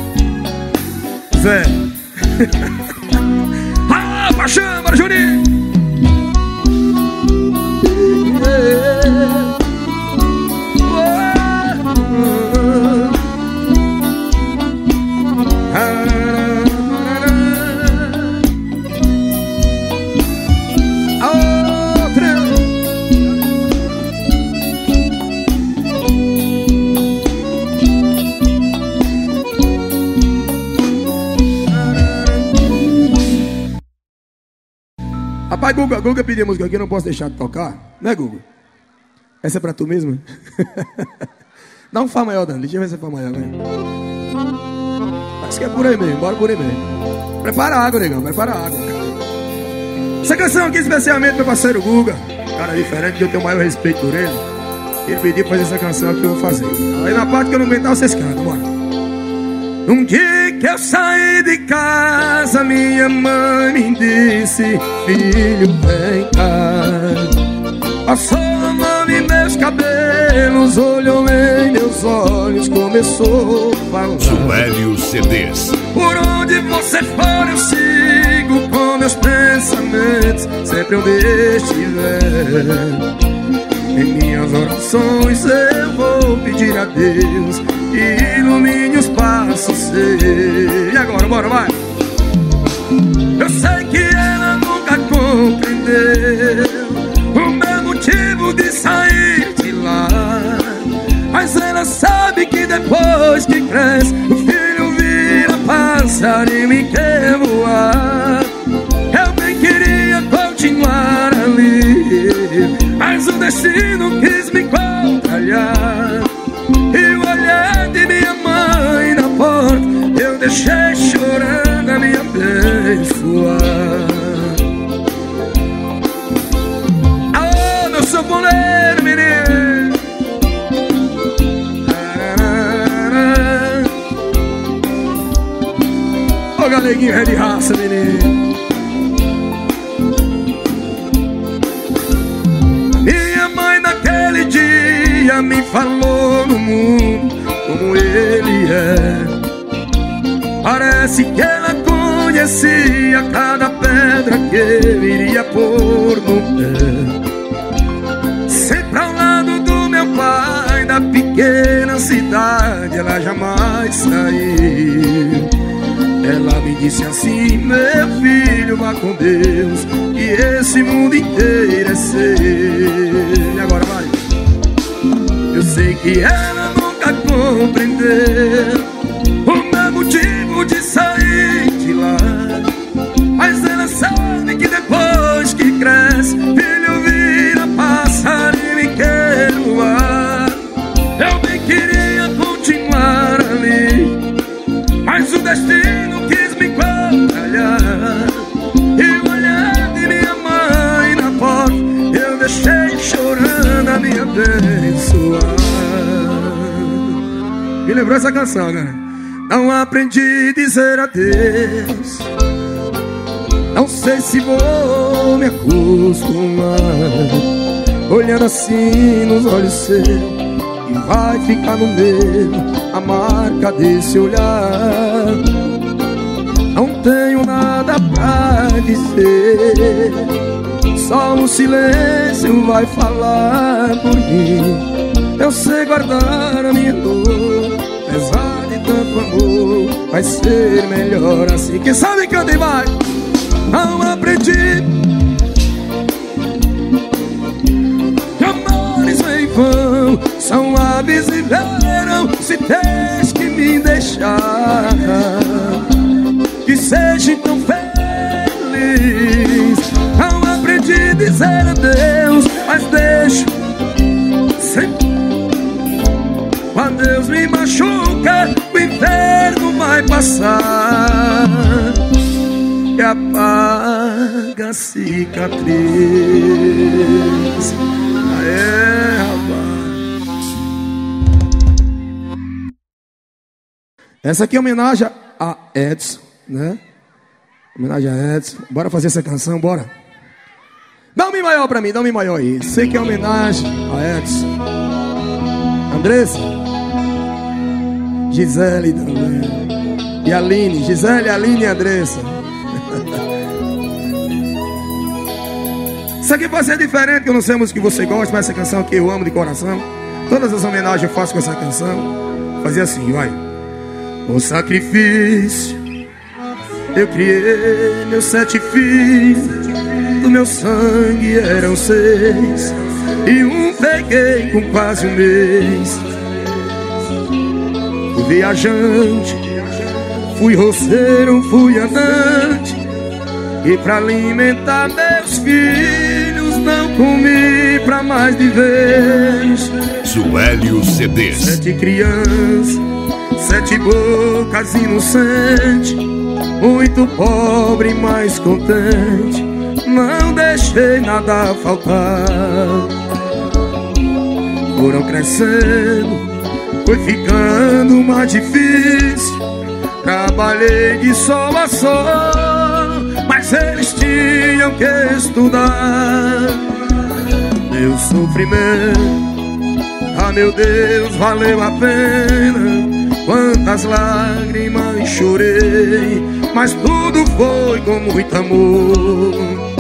Zé. Ah, paixão, bora, Juninho. Rapaz, Guga, Guga pediu música aqui, eu não posso deixar de tocar. Né, Guga? Essa é pra tu mesmo? Dá um Fá maior, Dani. Deixa eu ver se é Fá maior, velho. Acho que é por aí mesmo, bora por aí mesmo. Prepara a água, negão, prepara a água. Essa canção aqui especialmente meu parceiro Guga, cara diferente, que eu tenho o maior respeito por ele. Ele pediu pra fazer essa canção aqui, eu vou fazer. Aí na parte que eu não aguentar, vocês cantam, bora. Um dia que eu saí de casa, minha mãe me disse: filho, vem cá. Passou a mão em meus cabelos, olhou em meus olhos, começou a falar. Suélio C Ds. Por onde você for eu sigo com meus pensamentos, sempre onde estiver. Em minhas orações eu vou pedir a Deus que ilumine os passos seus. E agora, bora, vai. Eu sei que ela nunca compreendeu o meu motivo de sair de lá, mas ela sabe que depois que cresce o filho vira passarinho e quer voar. Eu bem queria continuar ali, mas o destino quis me contrariar. E o olhar de minha mãe na porta eu deixei chorando a me abençoar. galeguinho é de raça, menino. Minha mãe naquele dia me falou no mundo como ele é. Parece que ela conhecia cada pedra que eu iria pôr no pé. Sempre ao lado do meu pai, da pequena cidade, ela jamais saiu. Ela me disse assim: meu filho, vá com Deus, que esse mundo inteiro é seu. E agora vai. Eu sei que ela nunca compreendeu o meu motivo de sair de lá, mas ela sabe que depois que cresce, filho vira passarinho e quer voar. Eu bem queria continuar ali, mas o destino quis me encalhar. E o olhar de minha mãe na porta eu deixei chorando a minha abençoar. Me lembrou essa canção, né? Não aprendi a dizer adeus, não sei se vou me acostumar, olhando assim nos olhos seus, e vai ficar no meu a marca desse olhar. Não tenho nada pra dizer, só no silêncio vai falar por mim. Eu sei guardar a minha dor, apesar de tanto amor, vai ser melhor assim. Quem sabe canta e vai. Não aprendi que amores em vão são aves e verão. Se tens que me deixar, que seja então feliz. Não aprendi a dizer adeus, mas deixo sempre. Quando Deus me machuca, o inferno vai passar e apaga a cicatriz. Aê, rapaz. Essa aqui é homenagem a Edson, né? Homenagem a Edson. Bora fazer essa canção, bora. Dá um mi maior pra mim, dá um mi maior aí. Sei que é homenagem a Edson. Andressa, Gisele também. E Aline, Gisele, Aline e Andressa. Isso aqui pode ser diferente, que eu não sei a música que você gosta, mas essa canção aqui eu amo de coração. Todas as homenagens eu faço com essa canção. Fazia assim, vai. O sacrifício, eu criei meus sete filhos, do meu sangue eram seis, e um peguei com quase um mês. Fui viajante, fui roceiro, fui andante, e pra alimentar meus filhos não comi pra mais de vez. Suélio C Ds. Sete crianças, sete bocas inocentes, muito pobre, mas contente, não deixei nada faltar. Foram crescendo, foi ficando mais difícil, trabalhei de sol a sol, mas eles tinham que estudar. Meu sofrimento, ah meu Deus, valeu a pena. Quantas lágrimas chorei, mas tudo foi com muito amor.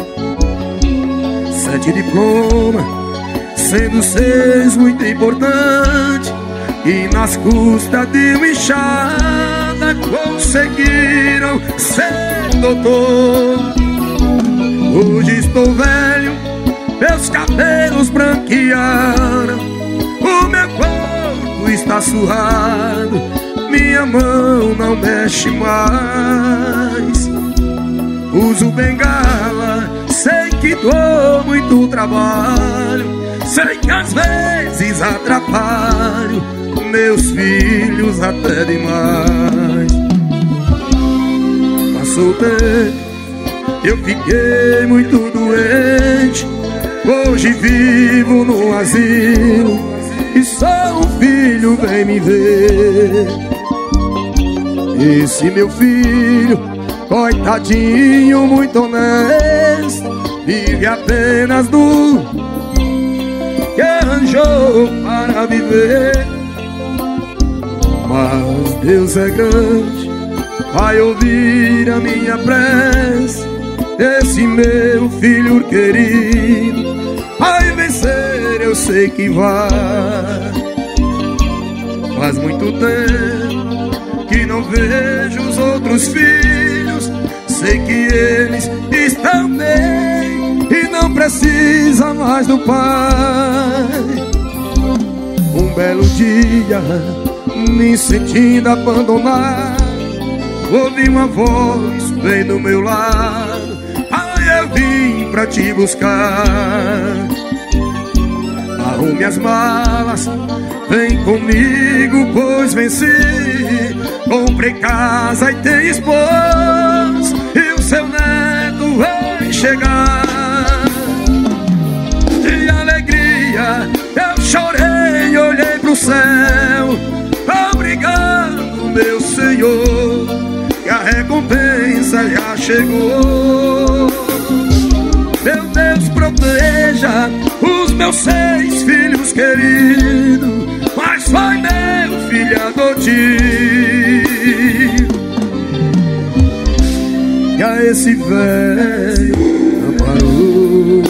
Sete diplomas, sendo seis muito importante, e nas custas de uma enxada conseguiram ser doutor. Hoje estou velho, meus cabelos branquearam, o meu corpo está surrado, minha mão não mexe mais. Uso bengala, sei que dou muito trabalho, sei que às vezes atrapalho meus filhos até demais. Passou o tempo, eu fiquei muito doente, hoje vivo no asilo e só um filho vem me ver. Esse meu filho coitadinho, muito honesto, vive apenas do que arranjou para viver. Mas Deus é grande, vai ouvir a minha prece. Esse meu filho querido vai vencer, eu sei que vai. Faz muito tempo que não vejo os outros filhos, sei que eles estão bem e não precisam mais do pai. Um belo dia, me sentindo abandonado, ouvi uma voz bem do meu lado: pai, eu vim pra te buscar. Arrume as malas, vem comigo, pois venci. Comprei casa e tem esposa, e o seu neto vai chegar. De alegria eu chorei e olhei pro céu. Obrigado, meu Senhor, que a recompensa já chegou. Meu Deus, proteja os meus seis filhos queridos, mas foi meu filho adotivo. E a esse velho amparou.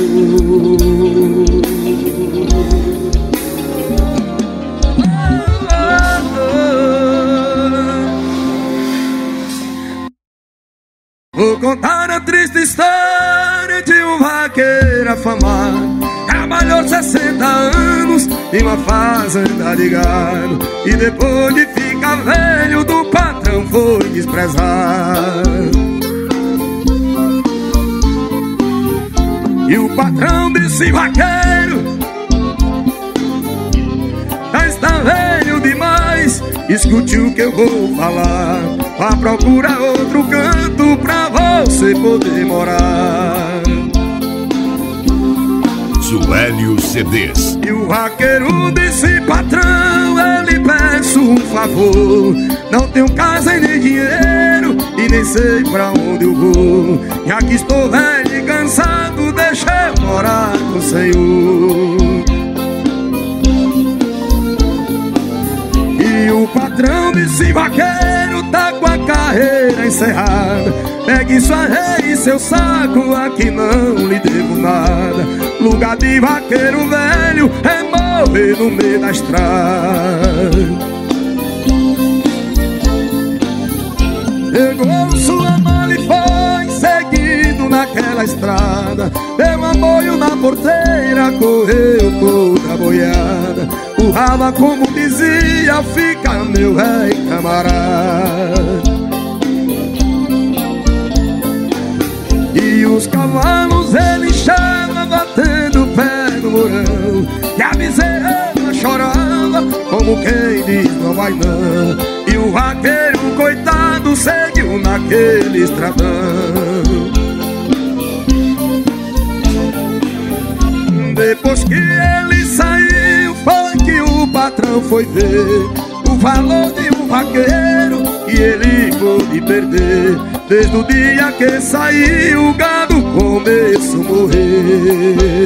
Vou contar a triste história de um vaqueiro afamado. Trabalhou sessenta anos em uma fazenda de gado, e depois de ficar velho do patrão foi desprezado. E o patrão disse: vaqueiro, já está velho demais, escute o que eu vou falar. Vá procurar outro canto pra você poder morar. Suélio C Ds. E o vaqueiro disse: patrão, eu lhe peço um favor. Não tenho casa e nem dinheiro, e nem sei pra onde eu vou. Já que estou velho e cansado, deixa eu morar com o Senhor. E o patrão disse: vaqueiro, tá com a carreira encerrada. Pegue sua rei e seu saco, aqui não lhe devo nada. Lugar de vaqueiro velho é morrer no meio da estrada. Pegou sua mala e foi seguindo naquela estrada. Deu um apoio na porteira, correu toda boiada. Urrava como dizia: fica meu rei camarada. E os cavalos ele chama batendo pé no morão, e a bezerra chorava como quem diz não vai não. E o vaqueiro coitado seguiu naquele estradão. Depois que ele saiu, foi que o patrão foi ver o valor de um vaqueiro que ele pôde perder. Desde o dia que saiu, o gado começou a morrer.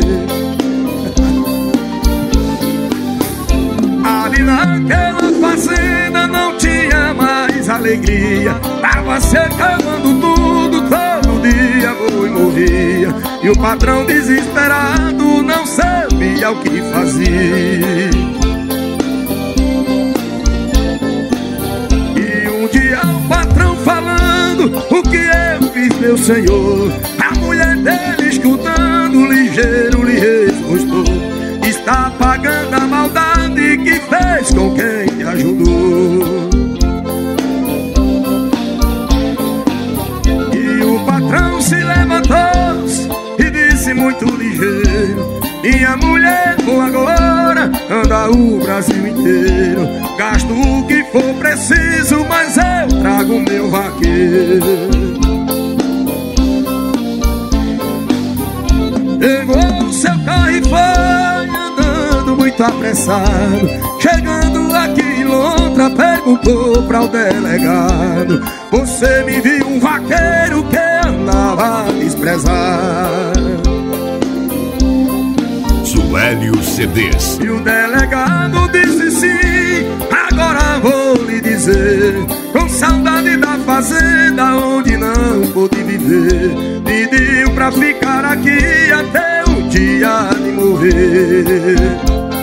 Ali naquela fazenda não tinha mais alegria. Tava se acabando tudo, todo dia boi morria. E o patrão desesperado não sabia o que fazia. E um dia o patrão falando: o que eu fiz, meu senhor? A mulher dele escutando, ligeiro lhe respostou: está pagando a maldade que fez com quem te ajudou. E o patrão se levantou e disse muito ligeiro: minha mulher vou agora andar o Brasil inteiro. Gasto o que for preciso, mas eu trago meu vaqueiro. Pegou o seu carro e foi andando muito apressado. Chegando aqui em Londra, perguntou para o delegado: delegado. Você me viu um vaqueiro que andava a desprezar. Suélio C Ds. E o delegado disse sim, agora vou lhe dizer, com saudade da fazenda onde não pude viver, pediu pra ficar aqui até o dia de morrer.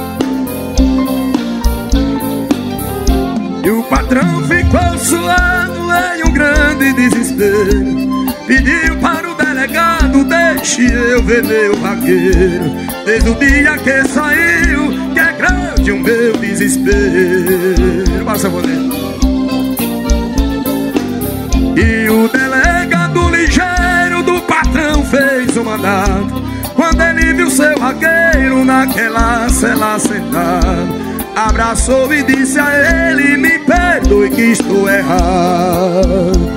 E o patrão ficou suando em um grande desespero, pediu para o delegado, deixe eu ver meu vaqueiro, desde o dia que saiu, que é grande o meu desespero. Passa, bonito. E o delegado ligeiro do patrão fez o mandato, quando ele viu seu vaqueiro naquela cela sentado, abraçou e disse a ele, me perdoe que estou errado.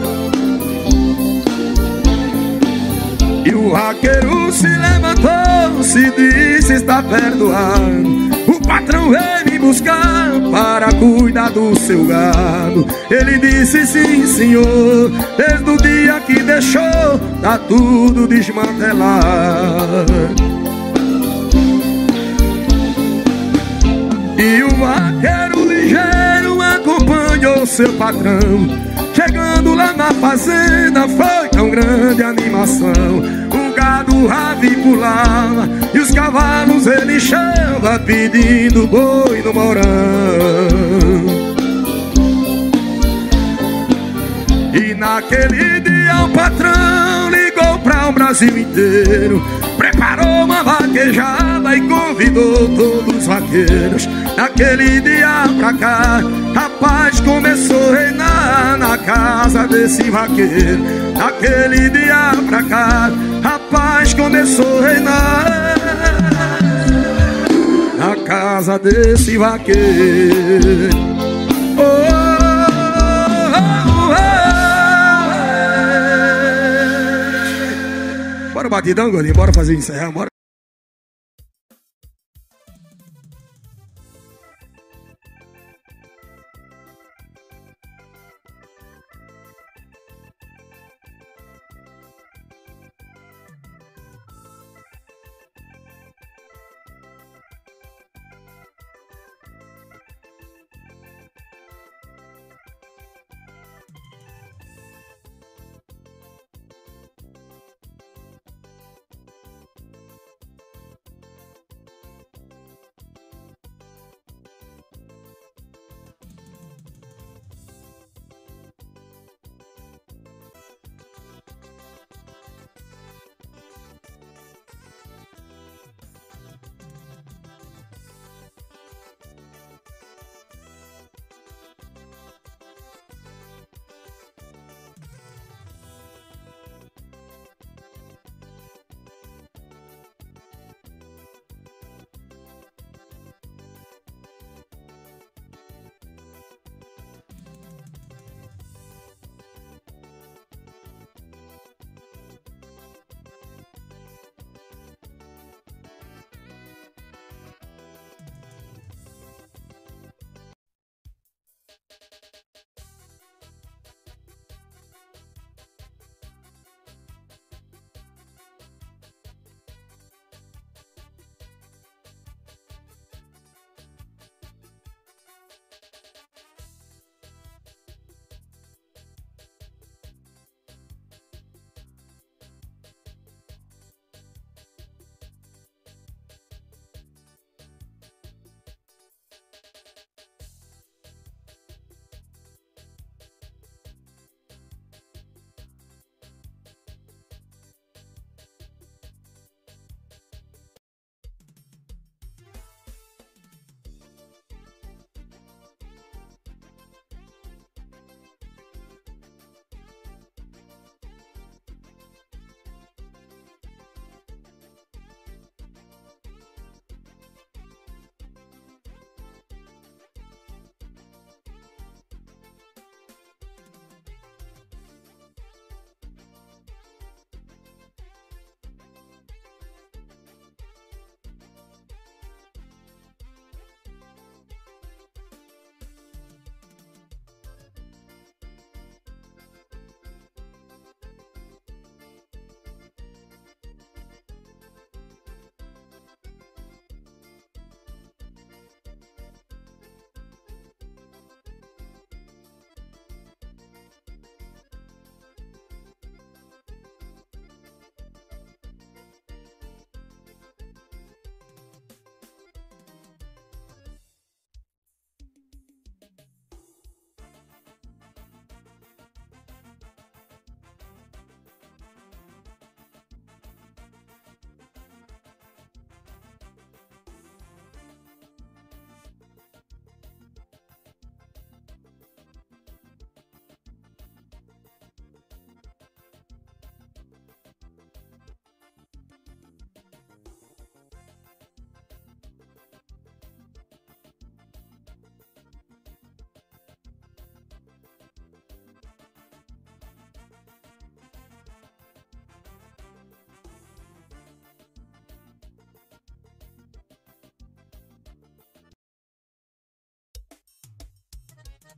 E o vaqueiro se levantou, se disse está perdoado, o patrão veio me buscar para cuidar do seu gado. Ele disse sim senhor, desde o dia que deixou, tá tudo desmantelado. E o vaqueiro ligeiro acompanhou seu patrão, chegando lá na fazenda foi tão grande a animação. O gado ravipulava e os cavalos ele chama, pedindo boi no morão. E naquele dia o patrão ligou para o Brasil inteiro, preparou uma vaquejada e convidou todos os vaqueiros. Naquele dia pra cá, rapaz, começou a reinar na casa desse vaqueiro. Naquele dia pra cá, rapaz, começou a reinar na casa desse vaqueiro. Oh, oh, oh, oh. Bora batidão, Golinho, bora fazer encerrar, bora.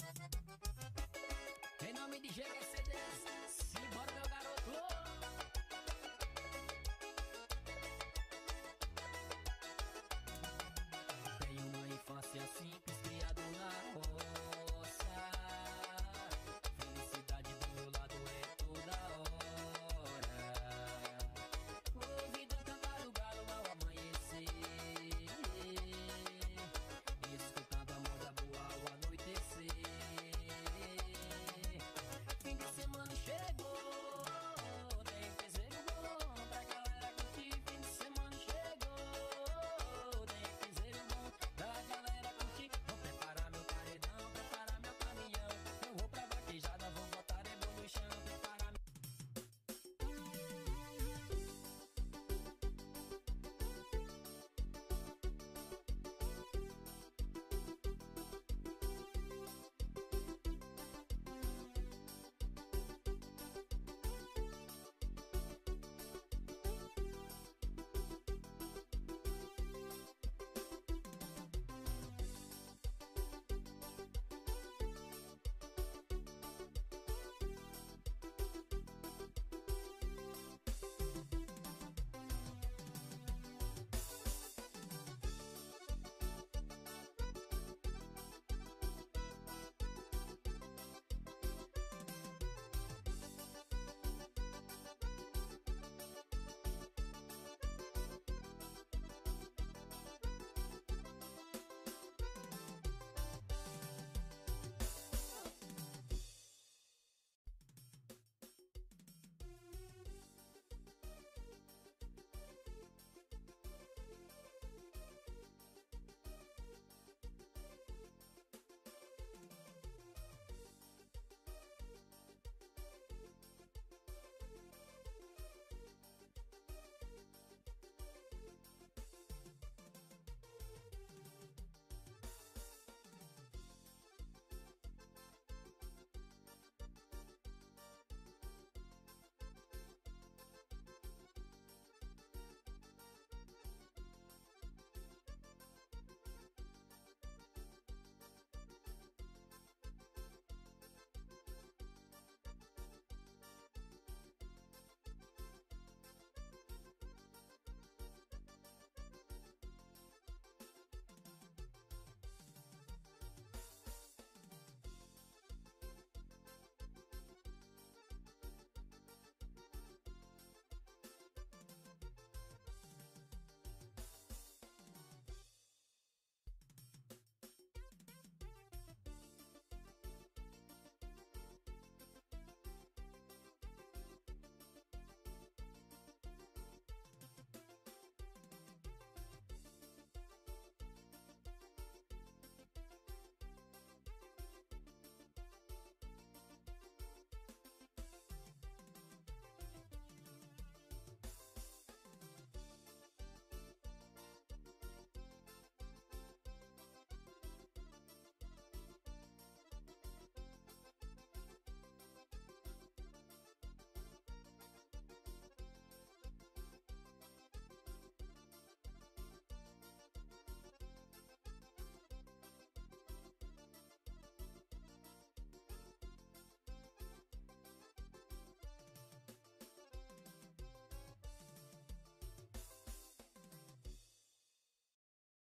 Em nome de G G C